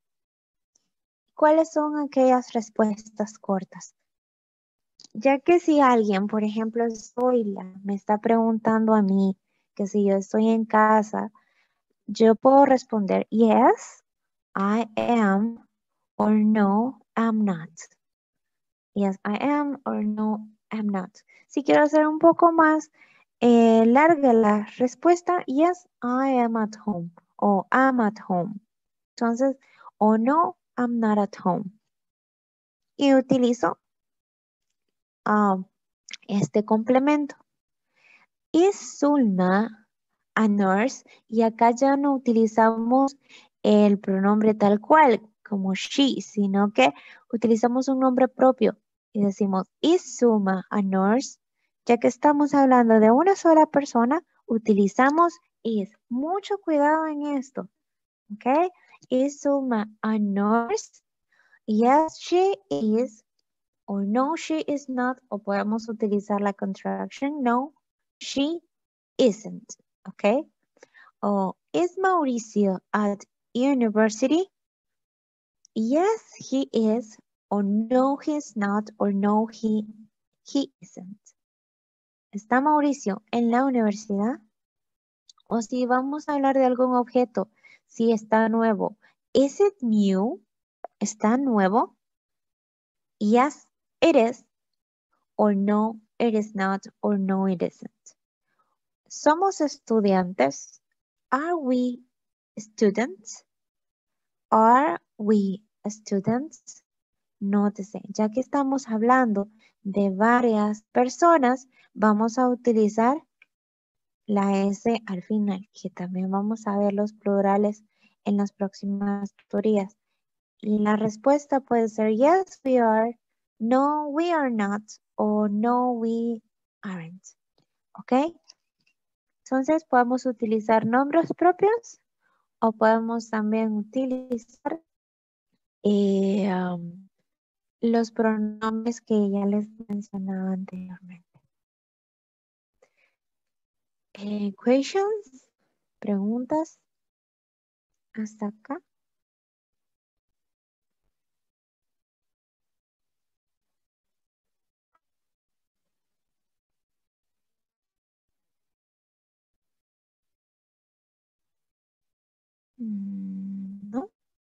¿Cuáles son aquellas respuestas cortas? Ya que si alguien, por ejemplo, Zoila, me está preguntando a mí que si yo estoy en casa, yo puedo responder yes, I am, or no, I'm not. Yes, I am, or no, I'm not. Si quiero hacer un poco más eh, larga la respuesta, yes, I am at home, o I'm at home. Entonces, o no, I'm not at home. Y utilizo um, este complemento. Is Zulma a nurse? Y acá ya no utilizamos el pronombre tal cual, como she, sino que utilizamos un nombre propio y decimos, is Zulma a nurse? Ya que estamos hablando de una sola persona, utilizamos is. Mucho cuidado en esto, ¿ok? Is Zulma a nurse? Yes, she is. Or no, she is not. O podemos utilizar la contraction, no, she isn't, okay? Or is Mauricio at university? Yes, he is. Or no, he's not. Or no, he, he isn't. ¿Está Mauricio en la universidad? O si vamos a hablar de algún objeto, si está nuevo. Is it new? ¿Está nuevo? Yes, it is. Or no, it is not. Or no, it isn't. ¿Somos estudiantes? Are we students? Are we students? Nótese, ya que estamos hablando de varias personas, vamos a utilizar la S al final, que también vamos a ver los plurales en las próximas tutorías. Y la respuesta puede ser yes, we are, no, we are not, o no, we aren't. ¿Ok? Entonces podemos utilizar nombres propios o podemos también utilizar eh, um, los pronombres que ya les mencionaba anteriormente. Eh, questions, preguntas, hasta acá. Mm, no.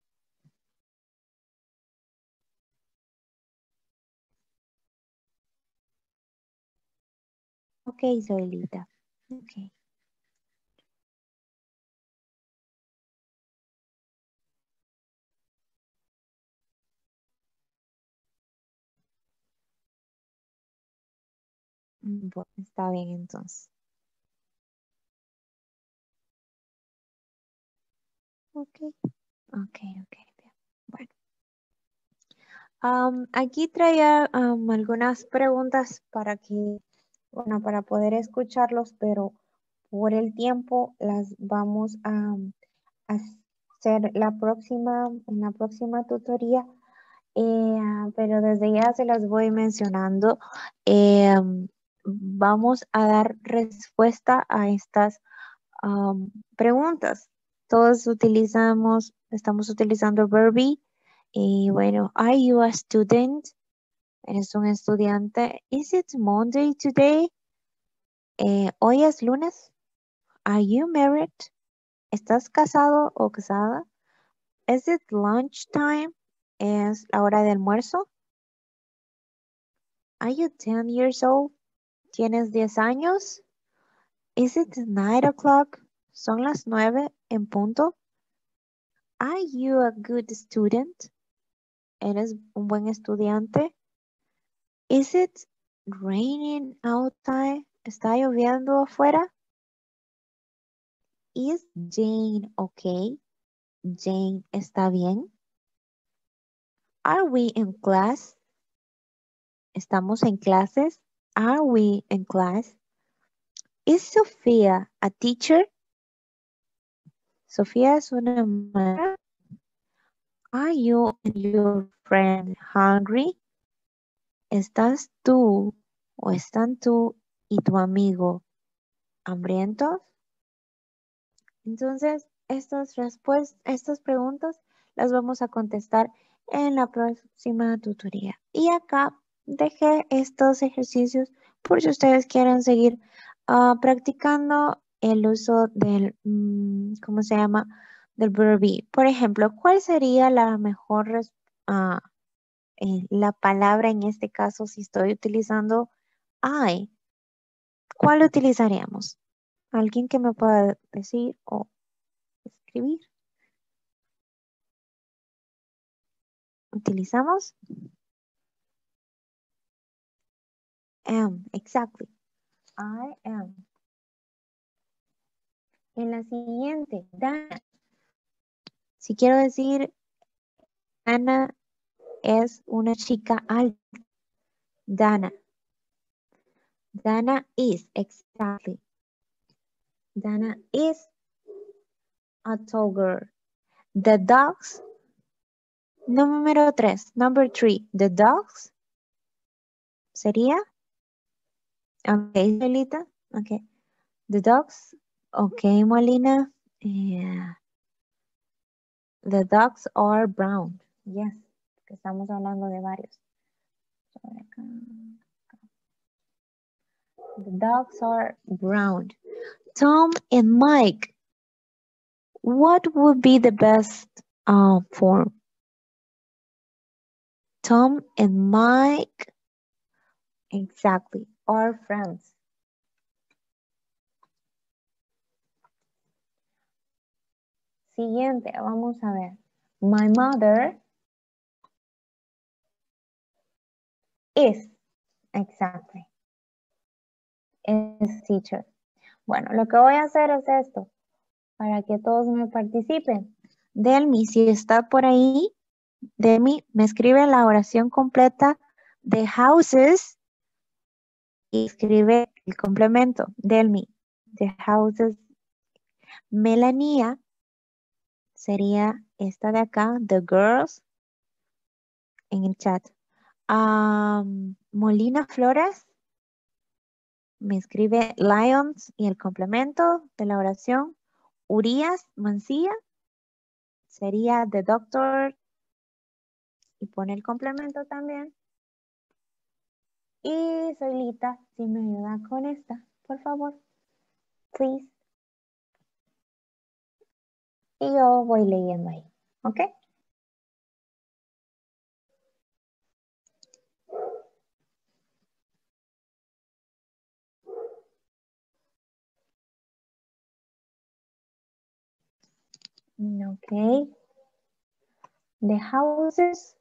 Ok, Zoilita. Ok. Mm, Bueno, está bien entonces. Ok, ok, ok. Bien. Bueno. Am, aquí traía am, algunas preguntas para que, bueno, para poder escucharlos, pero por el tiempo las vamos a, a hacer la próxima, en la próxima tutoría. Eh, pero desde ya se las voy mencionando. Eh, vamos a dar respuesta a estas am, preguntas. Todos utilizamos, estamos utilizando verb be. Y bueno, are you a student? ¿Eres un estudiante? Is it Monday today? Eh, ¿hoy es lunes? Are you married? ¿Estás casado o casada? Is it lunchtime? ¿Es la hora de almuerzo? Are you ten years old? ¿Tienes diez años? Is it nine o'clock? ¿Son las nueve en punto? Are you a good student? ¿Eres un buen estudiante? Is it raining outside? ¿Está lloviendo afuera? Is Jane okay? Jane está bien. Are we in class? ¿Estamos en clases? Are we in class? Is Sofía a teacher? Sofía es una maestra. Are you and your friend hungry? ¿Estás tú o están tú y tu amigo hambrientos? Entonces, estas respuestas, estas preguntas las vamos a contestar en la próxima tutoría. Y acá dejé estos ejercicios por si ustedes quieren seguir uh, practicando el uso del, um, ¿cómo se llama? Del verb be. Por ejemplo, ¿cuál sería la mejor uh, eh, la palabra en este caso si estoy utilizando I? ¿Cuál utilizaríamos? ¿Alguien que me pueda decir o escribir? Utilizamos am, exactly. I am. En la siguiente, Dana. Si quiero decir, Dana es una chica alta. Dana. Dana is, exactly. Dana is a tall girl. The dogs. Número tres, number three. The dogs. ¿Sería? Ok, Celita. Ok. The dogs. Ok, Molina. Yeah. The dogs are brown. Yes. Que estamos hablando de varios. The dogs are brown. Tom and Mike. What would be the best uh, form? Tom and Mike. Exactly. Are friends. Siguiente, vamos a ver. My mother is. Exactly. Is teacher. Bueno, lo que voy a hacer es esto. Para que todos me participen. Delmi, si está por ahí, Delmi me escribe la oración completa de houses y escribe el complemento. Delmi, the houses. Melania sería esta de acá, the girls, en el chat. Um, Molina Flores me escribe lions y el complemento de la oración. Urias Mancilla sería the doctor y pone el complemento también. Y Solita, si me ayuda con esta, por favor. Please. Y yo voy leyendo ahí, ¿ok? Ok. The houses.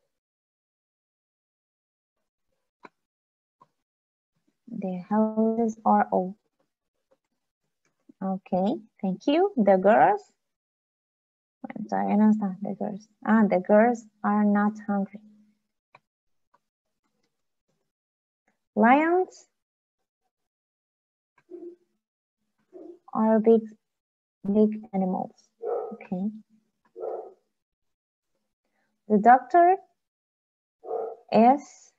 The houses are old. Okay, thank you. The girls. Bueno, todavía no está. The girls. Ah, the girls are not hungry. Lions are big, big animals. Okay. The doctor is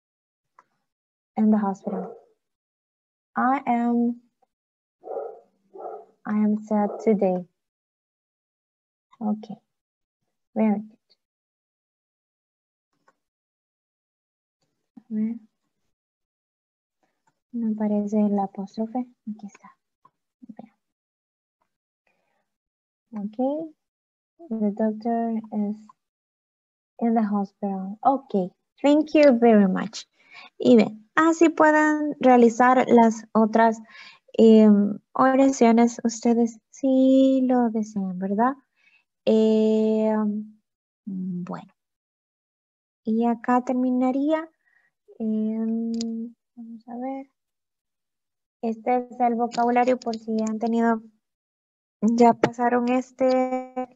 in the hospital. I am, I am sad today. Okay, very good. A ver. No aparece el apóstrofe. Aquí está. Okay. The doctor is in the hospital. Okay. Thank you very much. Y bien, así pueden realizar las otras eh, oraciones ustedes si lo desean, ¿verdad? Eh, bueno, y acá terminaría. Eh, vamos a ver. Este es el vocabulario por si han tenido, ya pasaron este.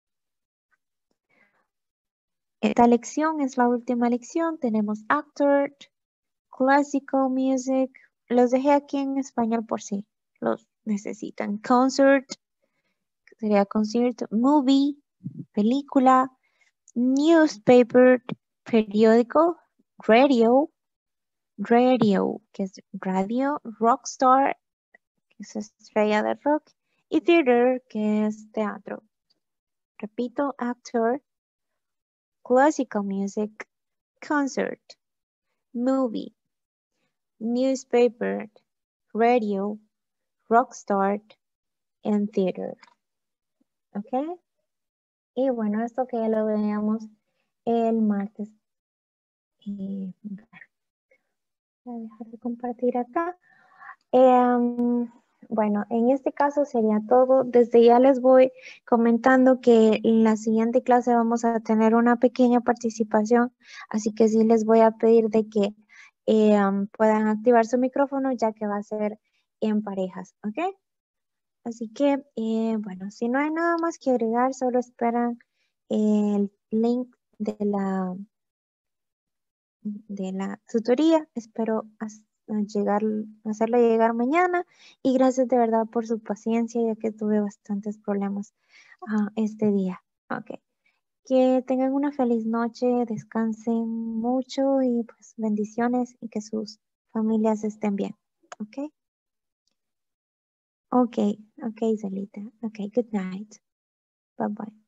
Esta lección es la última lección. Tenemos actor, classical music. Los dejé aquí en español por si los necesitan. Concert, sería concierto. Movie, película. Newspaper, periódico. Radio, radio, que es radio. Rockstar, que es estrella de rock. Y theater, que es teatro. Repito, actor, classical music, concert, movie, newspaper, radio, rockstar, and theater. ¿Ok? Y bueno, esto que ya lo veíamos el martes. Eh, voy a dejar de compartir acá. Eh, bueno, en este caso sería todo. Desde ya les voy comentando que en la siguiente clase vamos a tener una pequeña participación, así que sí les voy a pedir de que eh, um, puedan activar su micrófono ya que va a ser en parejas, ¿ok? Así que, eh, bueno, si no hay nada más que agregar, solo esperan el link de la, de la tutoría. Espero as- llegar, hacerlo llegar mañana y gracias de verdad por su paciencia ya que tuve bastantes problemas ah, este día. Ok. Que tengan una feliz noche, descansen mucho y pues bendiciones y que sus familias estén bien. Ok. Ok, ok, Zelita. Ok, good night. Bye bye.